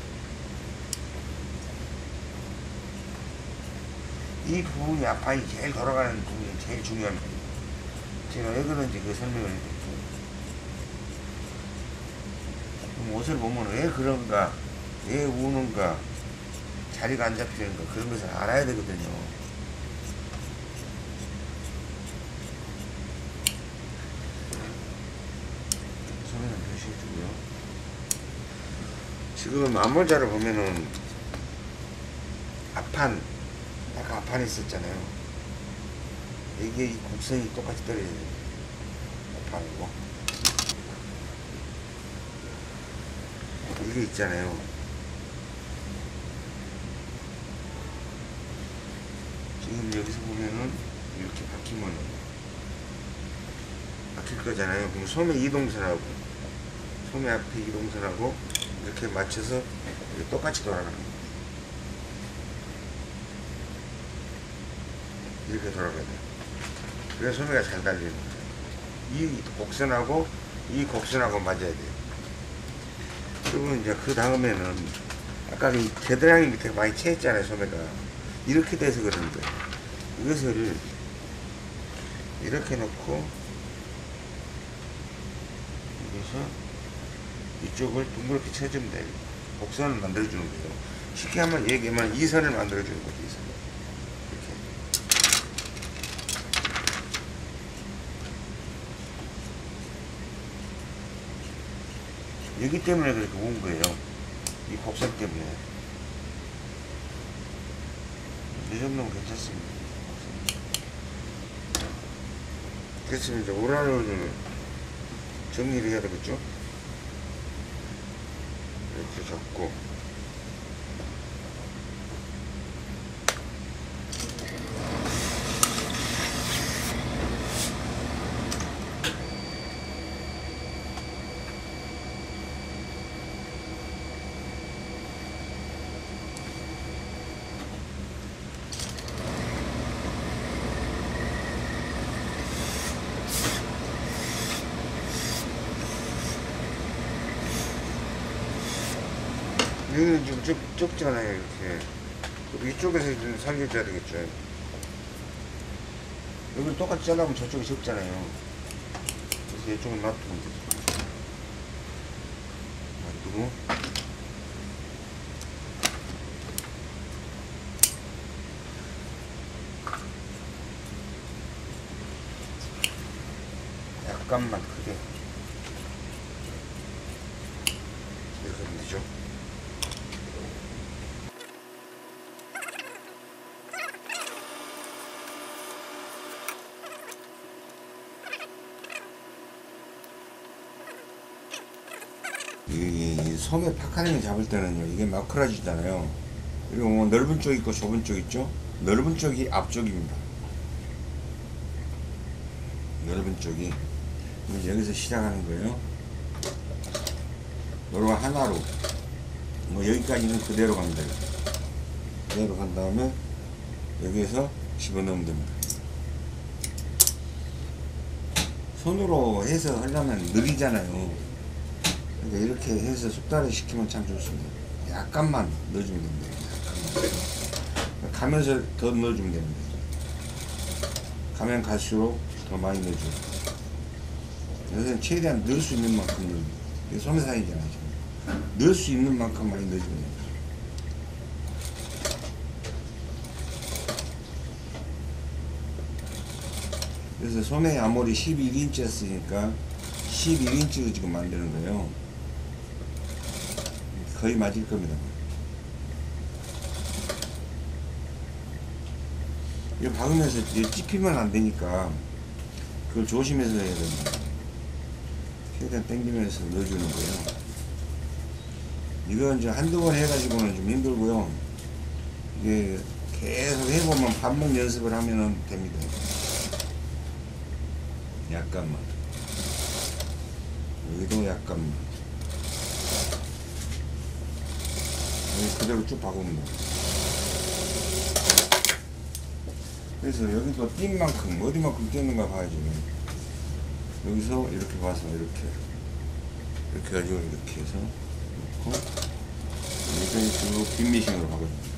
이 부분이 앞판이 제일 돌아가는 부분이 제일 중요합니다. 제가 왜 그런지 그 설명을 해드릴게요. 옷을 보면 왜 그런가, 왜 우는가, 자리가 안 잡히는가, 그런 것을 알아야 되거든요. 소매는 표시해주고요. 지금 앞모자를 보면은 앞판, 아까 앞판이 있었잖아요. 이게 이 곡선이 똑같이 떨어져야 돼요. 앞판이고. 이게 있잖아요. 지금 여기서 보면은 이렇게 바뀌면 바뀔 거잖아요. 그럼 소매 이동선하고 소매 앞에 이동선하고 이렇게 맞춰서 이렇게 똑같이 돌아가는 거예요. 이렇게 돌아가야 돼요. 그래서 소매가 잘 달리는 거예요. 이 곡선하고 이 곡선하고 맞아야 돼요. 그리고 이제 그 다음에는 아까 이 겨드랑이 밑에 많이 채했잖아요. 소매가 이렇게 돼서 그러는 거예요. 이것을 이렇게 놓고 여기서 이쪽을 둥그렇게 쳐주면 돼요. 곡선을 만들어주는 거예요. 쉽게 한번 얘기하면 이 선을 만들어주는 거죠. 이 선. 여기 때문에 그렇게 온 거예요. 이 곡선 때문에. 이 정도면 괜찮습니다. 그래서 이제 오라를 정리를 해야 되겠죠? 이렇게 잡고. 여기는 좀 좁, 좁잖아요, 이렇게. 이쪽에서 좀 살려줘야 되겠죠. 여기는 똑같이 잘라면 저쪽이 적잖아요. 그래서 이쪽은 놔두면 되죠. 놔두고. 약간만 크게. 이렇게 하면 되죠. 소매 파카링을 잡을 때는요, 이게 마크라지잖아요. 그리고 뭐 넓은 쪽 있고 좁은 쪽 있죠. 넓은 쪽이 앞쪽입니다. 넓은 쪽이. 그럼 여기서 시작하는 거예요. 요거 하나로 뭐 여기까지는 그대로 갑니다. 그대로 간 다음에 여기에서 집어넣으면 됩니다. 손으로 해서 하려면 느리잖아요. 그러니까 이렇게 해서 숙달을 시키면 참 좋습니다. 약간만 넣어주면 됩니다. 약간만. 가면서 더 넣어주면 됩니다. 가면 갈수록 더 많이 넣어줘요. 여기서는 최대한 넣을 수 있는 만큼 넣어줍니다. 이게 소매사이잖아요. 넣을 수 있는 만큼 많이 넣어주면 됩니다. 그래서 소매 아몰이 십일 인치였으니까 십일 인치로 지금 만드는 거예요. 거의 맞을 겁니다. 이거 박으면서 찝히면 안 되니까 그걸 조심해서 해야 됩니다. 최대한 당기면서 넣어주는 거예요. 이건 이제 한두 번 해가지고는 좀 힘들고요. 이게 계속 해보면 반복 연습을 하면 됩니다. 약간만. 여기도 약간만. 여기 그대로 쭉 박으면 돼요. 그래서 여기도 띈 만큼, 어디만큼 띄는가 봐야죠. 여기서 이렇게 봐서 이렇게. 이렇게 가지고 이렇게 해서 놓고, 여기서 쭉 빈미싱으로 박아줍니다.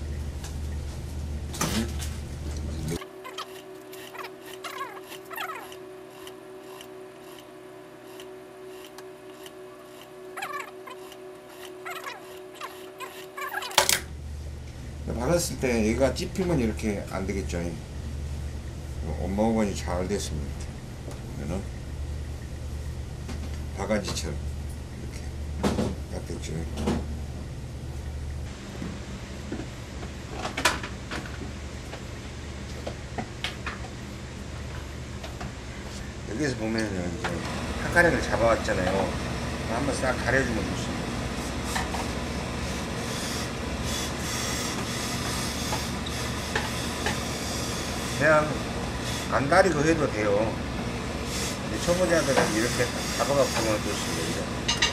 박았을 때 얘가 찝히면 이렇게 안 되겠죠. 엄마오건이 잘 됐습니다. 그러면은 바가지처럼 이렇게 딱 됐죠. 여기서 보면은 이제 한가닥을 잡아왔잖아요. 한번 싹 가려주면 좋습니다. 그냥 안 다리고 해도 돼요. 근데 초보자들은 이렇게 잡아갖고 보면 좋습니다.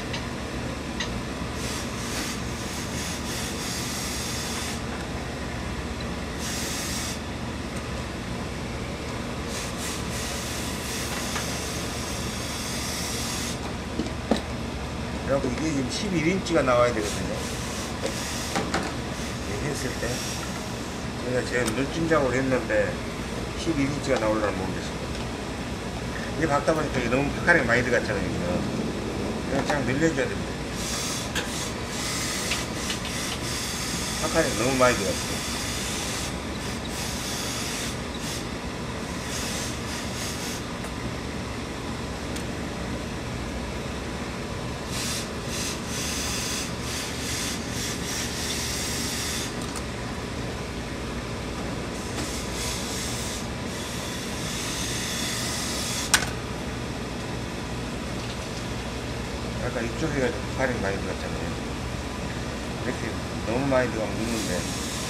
그리고 이게 지금 십일 인치가 나와야 되거든요. 이렇게 했을 때 제가 제가 눈찜작으로 했는데 십일 인치가 나올려나 모르겠습니다. 이게 박다 보니까 이게 너무 파카링 많이 들어갔잖아요. 여기는 그냥 쫙 늘려줘야 됩니다. 파카링 너무 많이 들어갔어요. 아까 이쪽에가 파카링 많이 들어갔잖아요. 이렇게 너무 많이 들어가면 묻는데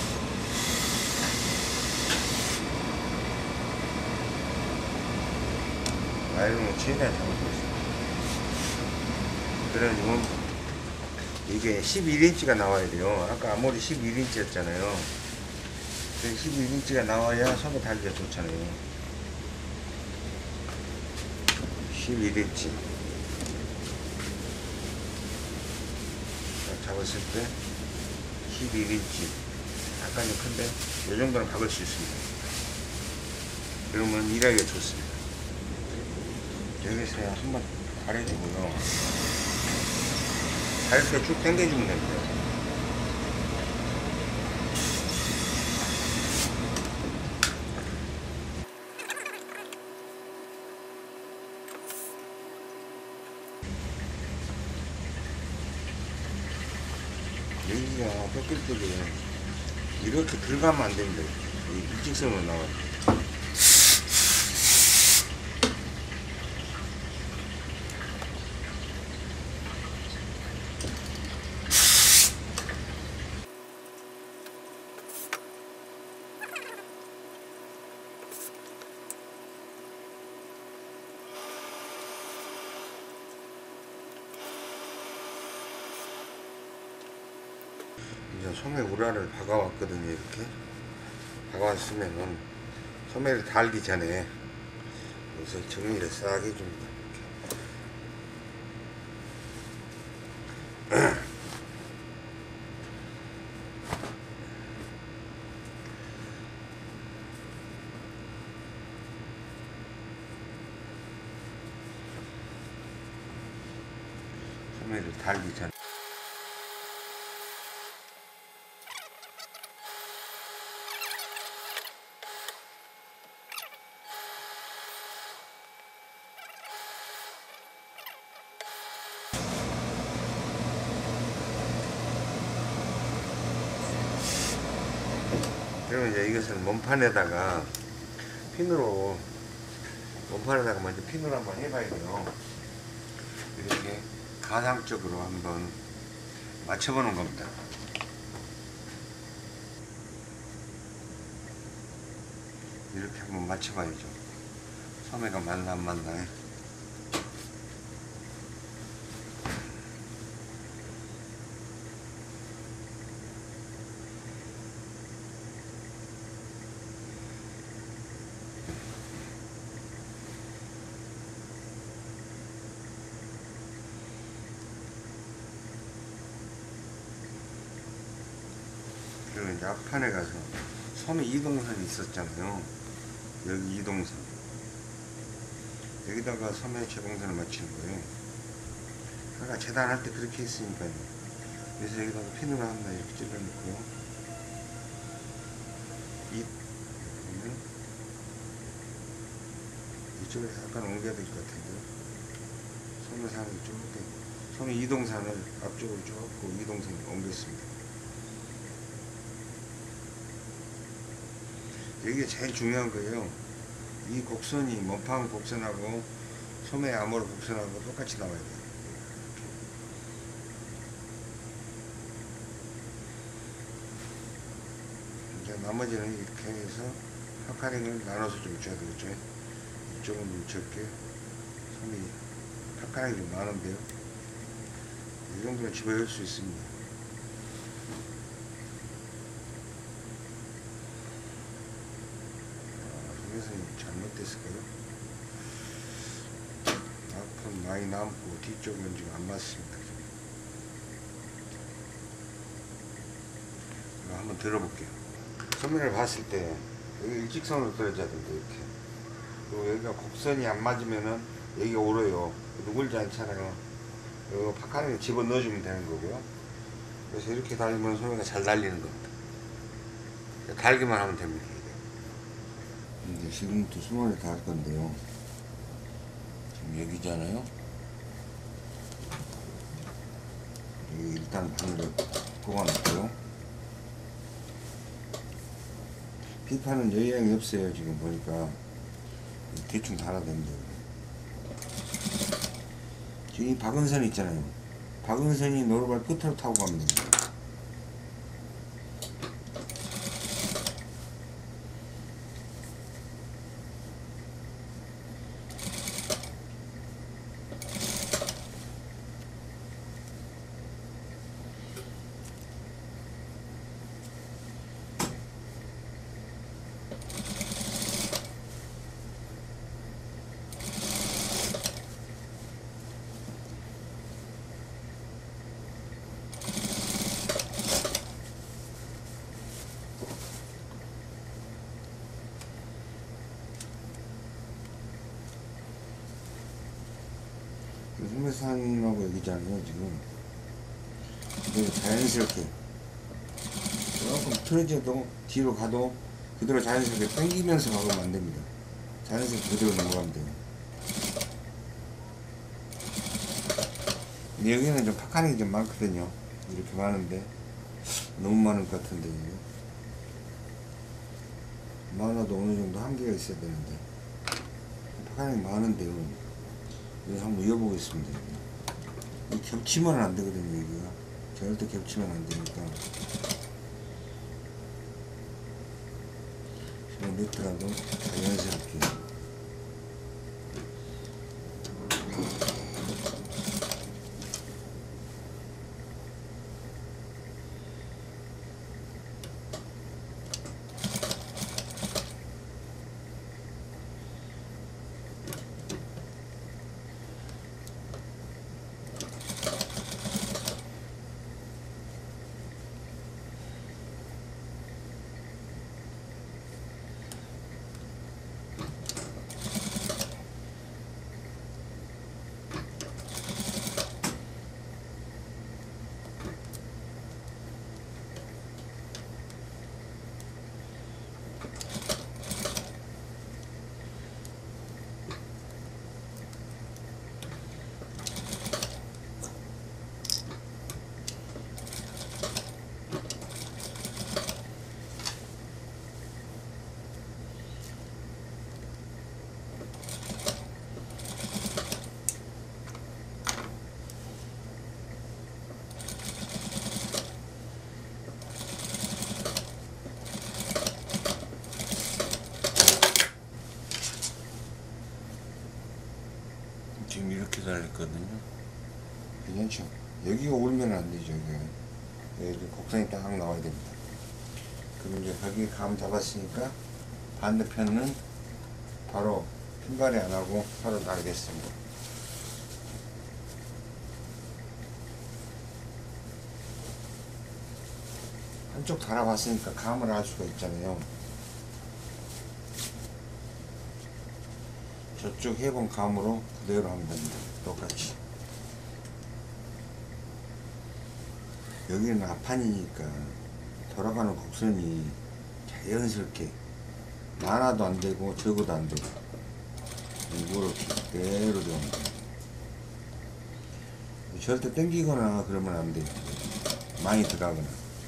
아이롱을 최대한 잡고 있습니다. 그래가지고 이게 십일 인치가 나와야 돼요. 아까 아무리 십일 인치였잖아요. 십일 인치가 나와야 손에 달기가 좋잖아요. 십일 인치 잡았을 때 십일 인치 약간 좀 큰데 이 정도는 박을 수 있습니다. 그러면 일하기가 좋습니다. 여기서 한번 가려주고요. 가볍게 쭉 당겨주면 됩니다. 여기가 꺾일 때도 이렇게 들어가면 안 됩니다. 일직선으로 나와요. 이제 소매 우라를 박아왔거든요. 이렇게 박아왔으면은 소매를 달기 전에 여기서 정리를 싹 해줍니다. 소매를 달기 전에 그러면 이제 이것을 몸판에다가 핀으로 몸판에다가 먼저 핀으로 한번 해봐야 돼요. 이렇게 가상적으로 한번 맞춰보는 겁니다. 이렇게 한번 맞춰봐야죠. 소매가 맞나 안 맞나. 그리고 이제 앞판에 가서 소매 이동선이 있었잖아요. 여기 이동선. 여기다가 소매 제공선을 맞추는 거예요. 아까 재단할 때 그렇게 했으니까요. 그래서 여기다가 핀으로 한번 이렇게 찔러놓고요. 이, 이쪽에서 약간 옮겨야 될 것 같은데요. 소매 산을 좀 이렇게, 소매 이동선을 앞쪽으로 조금 이동선을 옮겼습니다. 이게 제일 중요한 거예요. 이 곡선이 몸판 곡선하고 소매 암홀 곡선하고 똑같이 나와야 돼요. 이제 나머지는 이렇게 해서 파카링을 나눠서 좀 줘야 되겠죠. 이쪽은 좀 적게, 소매 파카링이 좀 많은데요. 이 정도는 집어넣을 수 있습니다. 잘못됐을까요? 앞은 많이 남고 뒤쪽은 지금 안 맞습니다. 한번 들어볼게요. 소매를 봤을 때 여기 일직선으로 떨어져야 된다. 이렇게. 그리고 여기가 곡선이 안 맞으면은 여기가 오르요. 누굴지 않잖아요. 여기 파카링에 집어 넣어주면 되는 거고요. 그래서 이렇게 달리면 소매가 잘 달리는 겁니다. 달기만 하면 됩니다. 이제 지금부터 소매를 달 건데요. 지금 여기잖아요. 여기 일단 바늘을 꼽아놓고요. 피판은 여유양이 없어요. 지금 보니까 대충 달아야 됩니다. 지금 이 박은 선이 있잖아요. 박은 선이 노루발 끝으로 타고 가면 됩니다. 소매산하고 여기잖아요. 지금 그대로 자연스럽게 조금 틀어져도 뒤로 가도 그대로 자연스럽게 당기면서 가면 안 됩니다. 자연스럽게 그대로 넘어가면 돼요. 근데 여기는 좀 파카링이 좀 많거든요. 이렇게 많은데 너무 많을 것 같은데 이게. 많아도 어느 정도 한계가 있어야 되는데 파카링이 많은데요. 그래서 한번 이어보겠습니다. 이 겹치면 안 되거든요. 여기가 절대 겹치면 안 되니까 그냥 넣더라도 자연스럽게 여기가 울면 안 되죠. 여기, 여기 곡선이 딱 나와야 됩니다. 그럼 이제 여기 감 잡았으니까 반대편은 바로 핀발이 안 하고 바로 나르겠습니다. 한쪽 달아봤으니까 감을 알 수가 있잖아요. 저쪽 해본 감으로 그대로 하면 됩니다. 똑같이. 여기는 앞판이니까 돌아가는 곡선이 자연스럽게 많아도 안 되고 적어도 안 되고 이렇게 그대로 들어갑니다. 절대 당기거나 그러면 안 돼요. 많이 들어가거나.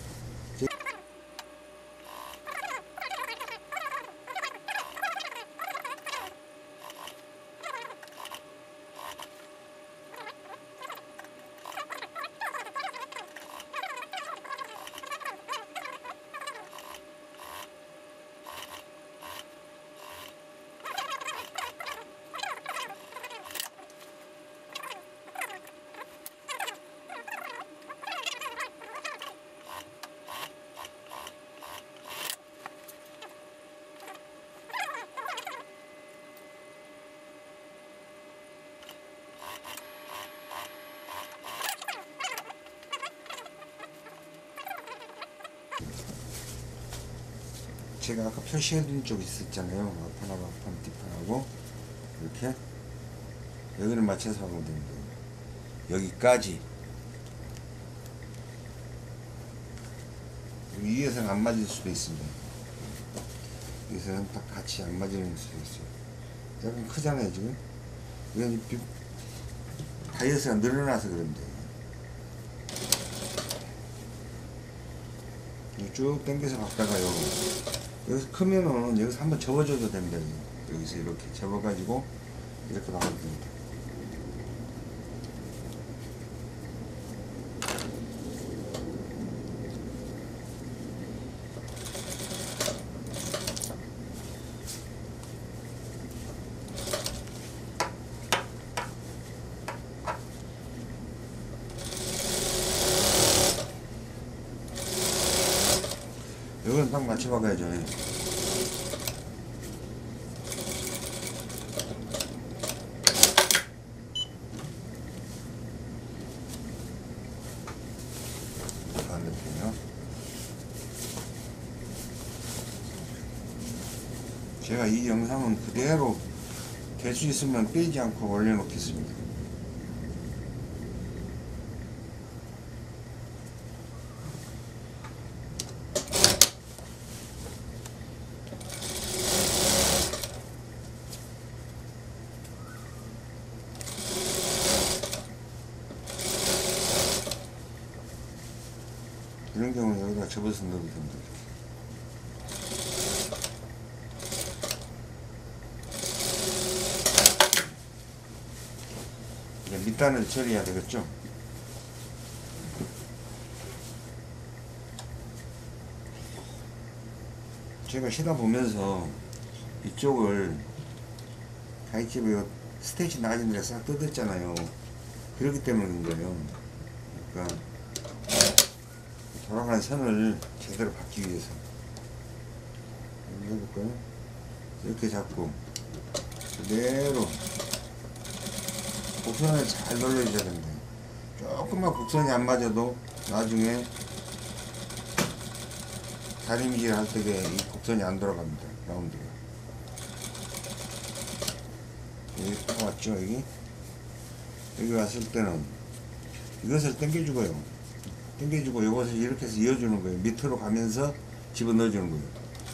제가 아까 표시해둔 쪽 있었잖아요. 앞판하고 앞판 뒷판하고 이렇게 여기를 맞춰서 하면 됩니다. 여기까지. 위에서는 안 맞을 수도 있습니다. 위에서는 딱 같이 안 맞을 수도 있어요. 약간 크잖아요 지금. 이건 다이어트가 늘어나서 그런데 쭉 당겨서 갔다가요. 여기서 크면은 여기서 한번 접어줘도 됩니다. 여기서 이렇게 접어가지고 이렇게 나가면 됩니다. 이건 딱 맞춰박아야죠. 반대편이요. 제가 이 영상은 그대로 될 수 있으면 빼지 않고 올려놓겠습니다. 이런 경우는 여기다 접어서 넣어도 됩니다. 이제 밑단을 처리해야 되겠죠? 제가 쉬다 보면서 이쪽을 가이집에 스테이지 나가진 데가 싹 뜯었잖아요. 그렇기 때문에 그런 거예요. 그러니까 돌아가는 선을 제대로 받기 위해서 해볼까요? 이렇게 잡고 그대로 곡선을 잘 눌러줘야 됩니다. 조금만 곡선이 안 맞아도 나중에 다림질 할 때에 이 곡선이 안 돌아갑니다. 라운드가 여기 딱 왔죠. 여기 여기 왔을 때는 이것을 당겨주고요. 당겨주고 이것을 이렇게 해서 이어주는 거예요. 밑으로 가면서 집어넣어주는 거예요.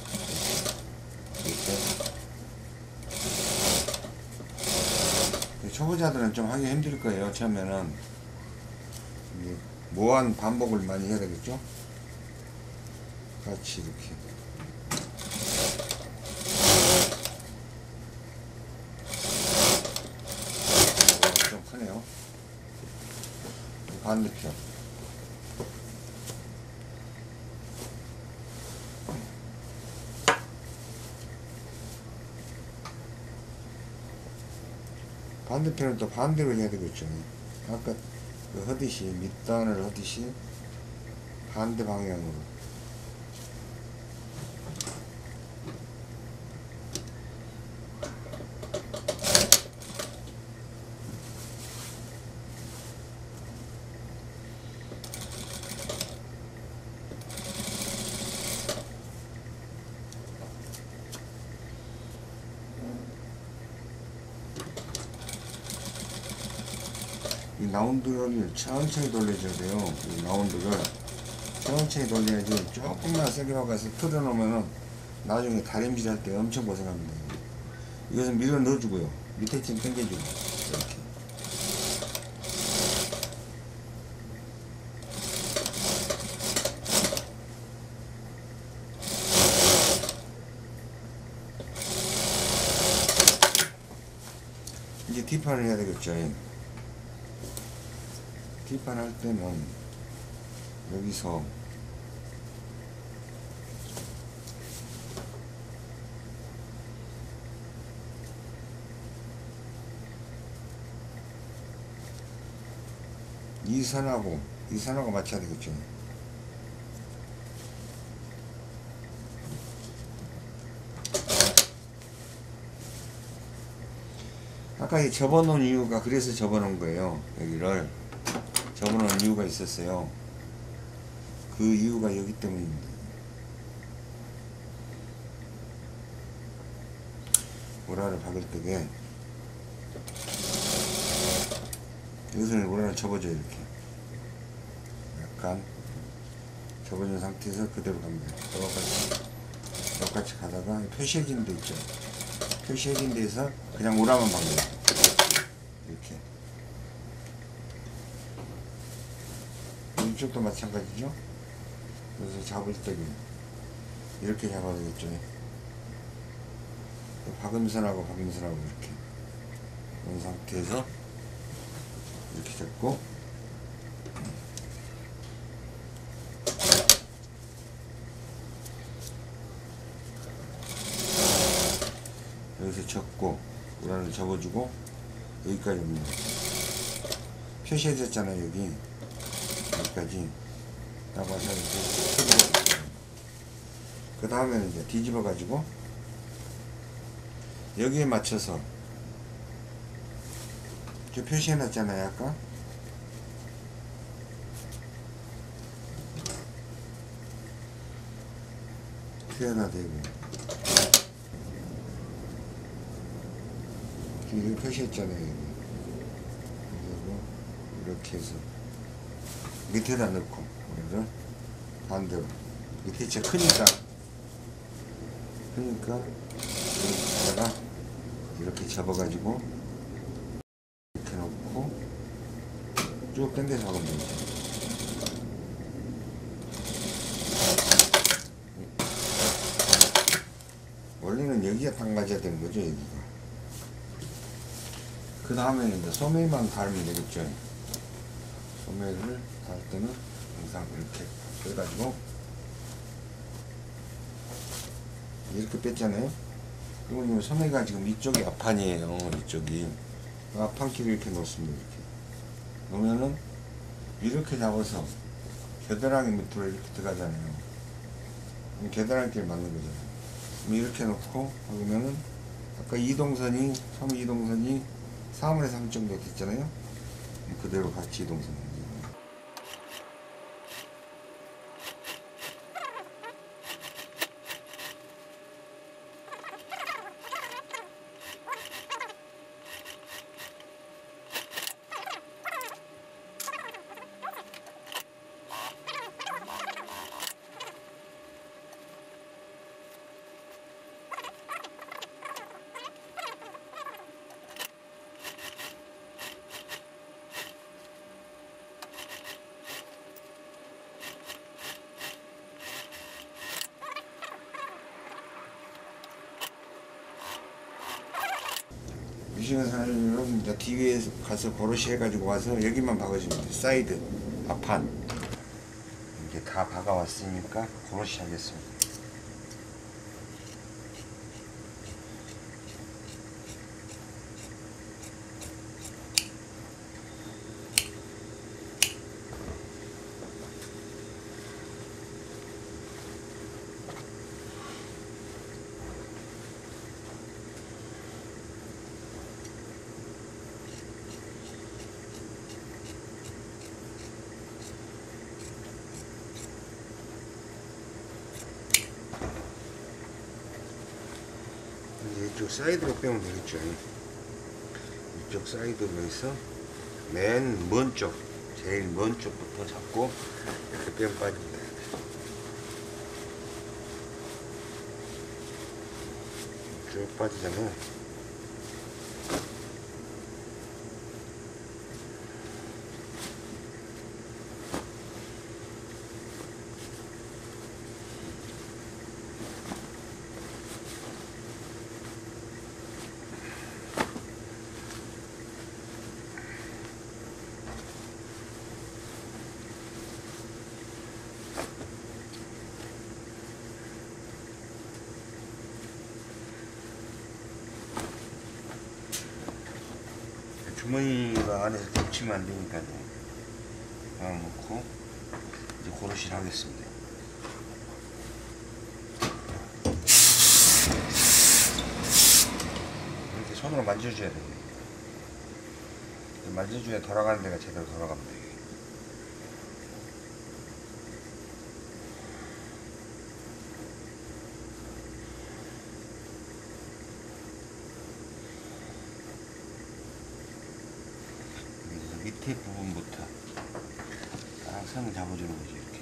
이렇게. 초보자들은 좀 하기 힘들 거예요. 처음에는 무한 반복을 많이 해야 되겠죠. 같이 이렇게. 좀 크네요. 반대편. 반대편은 또 반대로 해야 되겠죠. 아까 그 하듯이 밑단을 하듯이 반대 방향으로 이 라운드를 천천히 돌려줘야 돼요. 이 라운드를 천천히 돌려야지. 조금만 세게 박아서 틀어놓으면은 나중에 다림질 할 때 엄청 고생합니다. 이것은 밀어 넣어주고요. 밑에 좀 당겨주고 이렇게. 이제 뒷판을 해야 되겠죠. 뒷판 할 때는 여기서 이 선하고 이 선하고 맞춰야 되겠죠. 아까 이 접어놓은 이유가 그래서 접어놓은 거예요. 여기를 접어놓은 이유가 있었어요. 그 이유가 여기 때문입니다. 오라를 박을 때게 여기서 오라를 접어줘요. 이렇게 약간 접어준 상태에서 그대로 갑니다. 똑같이 똑같이 가다가 표시해진 데 있죠. 표시해진 데에서 그냥 오라만 박는 거예요. 이렇게. 이쪽도 마찬가지죠. 그래서 잡을 때 이렇게 잡아야 되겠죠. 박음선하고 박음선하고 이렇게 이런 상태에서 이렇게 잡고 여기서 접고 오라를 접어주고 여기까지 옵니다. 표시해졌잖아요. 여기 여기까지 딱 와서 이렇게 그 다음에는 이제 뒤집어 가지고 여기에 맞춰서 저 표시해 놨잖아요. 아까 표현화 되고 여기 표시했잖아요. 그리고 이렇게 해서 밑에다 넣고 오늘은 반대로 밑에 진짜 크니까 크니까 여기다가 이렇게 접어가지고 이렇게 놓고 쭉 당겨서 박으면 되죠. 원래는 여기가 딱 맞아야 되는 거죠. 여기가. 그 다음에는 이제 소매만 달면 되겠죠. 소매를 달 때는 항상 이렇게 빼가지고 이렇게 뺐잖아요. 그리고 소매가 지금 이쪽이 앞판이에요. 이쪽이 앞판끼리 이렇게 놓습니다. 이렇게 놓으면은 이렇게 잡아서 겨드랑이 밑으로 이렇게 들어가잖아요. 겨드랑이끼리 맞는 거잖아요. 이렇게 놓고 하면은 아까 이동선이 소매 이동선이 삼분의 삼 정도 됐잖아요. 그대로 같이 이동선. 미싱을 사는 이제 뒤에 가서 고로시 해가지고 와서 여기만 박아주면 돼. 사이드, 앞판. 이렇게 다 박아왔으니까 고로시 하겠습니다. 이쪽 사이드로 빼면 되겠죠. 이쪽 사이드로 해서 맨 먼 쪽, 제일 먼 쪽부터 잡고 이렇게 빼면 빠집니다. 쭉 빠지잖아요. 주머니가 안에서 겹치면 안 되니까요. 하나 놓고 이제 고르실 하겠습니다. 이렇게 손으로 만져줘야 돼요. 만져줘야 돌아가는 데가 제대로 돌아갑니다. 밑에 부분부터 딱 선을 잡아주는 거죠. 이렇게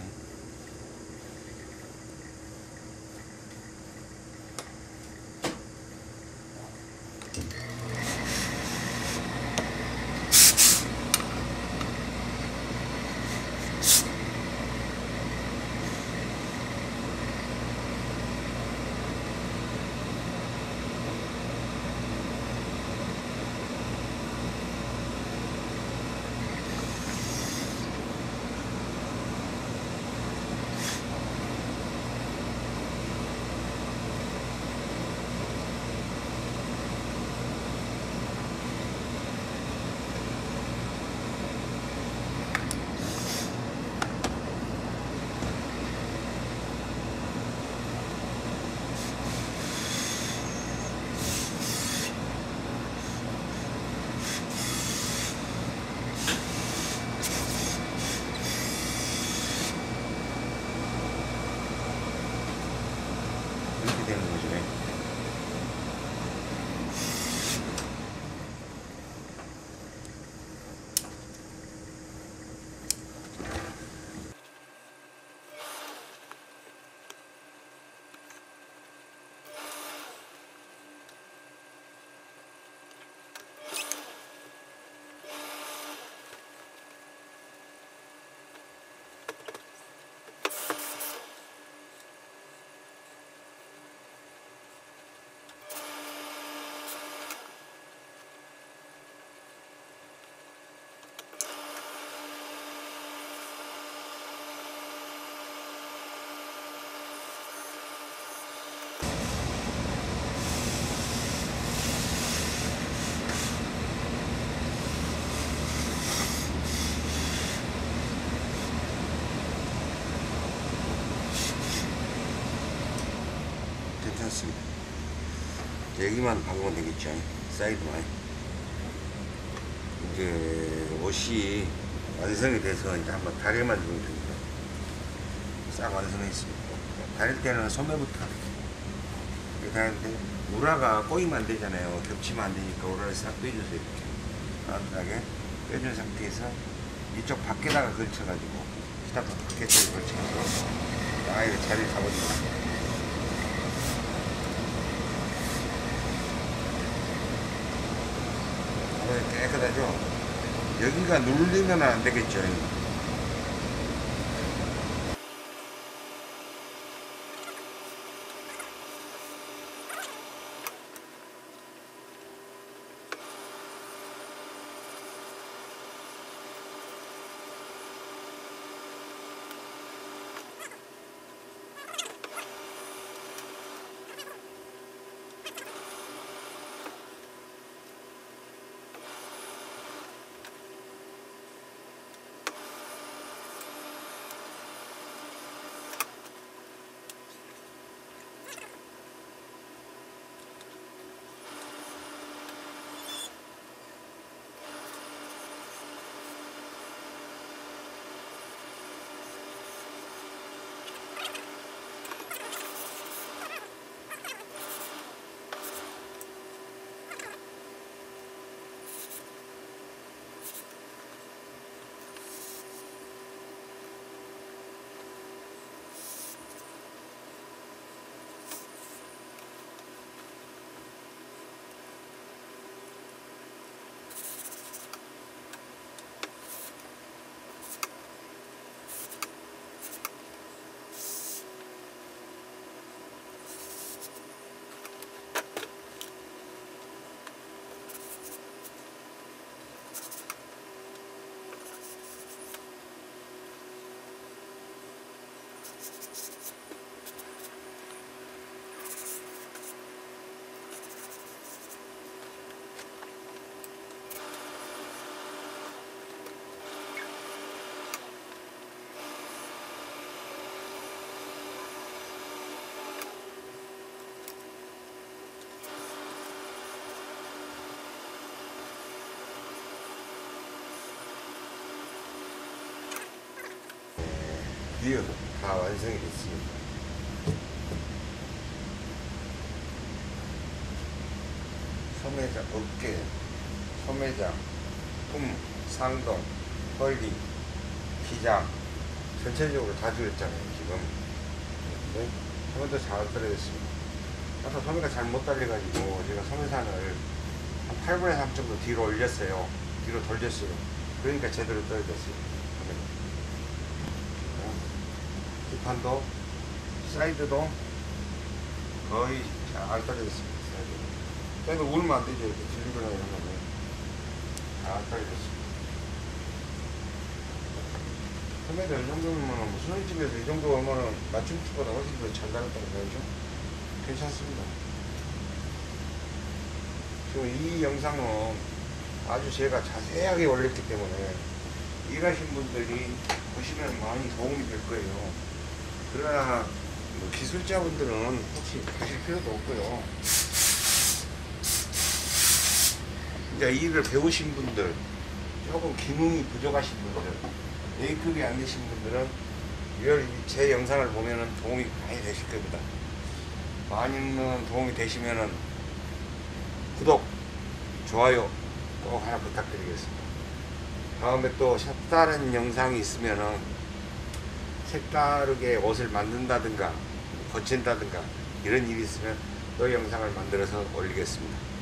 이렇게 되는 거죠. 괜찮습니다. 여기만 박으면 되겠죠. 사이드만. 이제 옷이 완성이 돼서 이제 한번 다리만 주면 됩니다. 싹 완성해 있습니다. 다릴 때는 소매부터 이렇게 하는데 우라가 꼬이면 안 되잖아요. 겹치면 안 되니까 우라를 싹 빼주세요. 이렇게 따뜻하게 빼준 상태에서 이쪽 밖에다가 걸쳐가지고 스타트 밖에 쪽에 걸쳐서 딱 이렇게 자리를 잡아줍니다. 깨끗하죠? 여기가 눌리면 안 되겠죠. 드디어 다 완성이 됐습니다. 소매장, 어깨, 소매장, 품, 상동, 헐리, 기장 전체적으로 다 줄였잖아요 지금. 네? 소매도 잘 떨어졌습니다. 아까 소매가 잘 못 달려가지고 제가 소매산을 한 팔분의 삼 정도 뒤로 올렸어요. 뒤로 돌렸어요. 그러니까 제대로 떨어졌어요. 뒷판도 사이드도 거의 잘 떨어졌습니다. 사이드 울면 안 되죠. 이렇게 들리거나 이런 거는 잘 떨어졌습니다. 소매도 이 정도면 뭐 수능집에서 이 정도 오면은 맞춤집보다 훨씬 더 잘 나갔다고 봐야죠. 괜찮습니다. 지금 이 영상은 아주 제가 자세하게 올렸기 때문에 일하신 분들이 보시면 많이 도움이 될 거예요. 그러나 뭐 기술자분들은 혹시 가실 필요도 없고요. 이제 일을 배우신 분들, 조금 기능이 부족하신 분들, A급이 안 되신 분들은 제 영상을 보면은 도움이 많이 되실 겁니다. 많이는 도움이 되시면은 구독, 좋아요 꼭 하나 부탁드리겠습니다. 다음에 또 색다른 영상이 있으면은 색다르게 옷을 만든다든가 고친다든가 이런 일이 있으면 또 영상을 만들어서 올리겠습니다.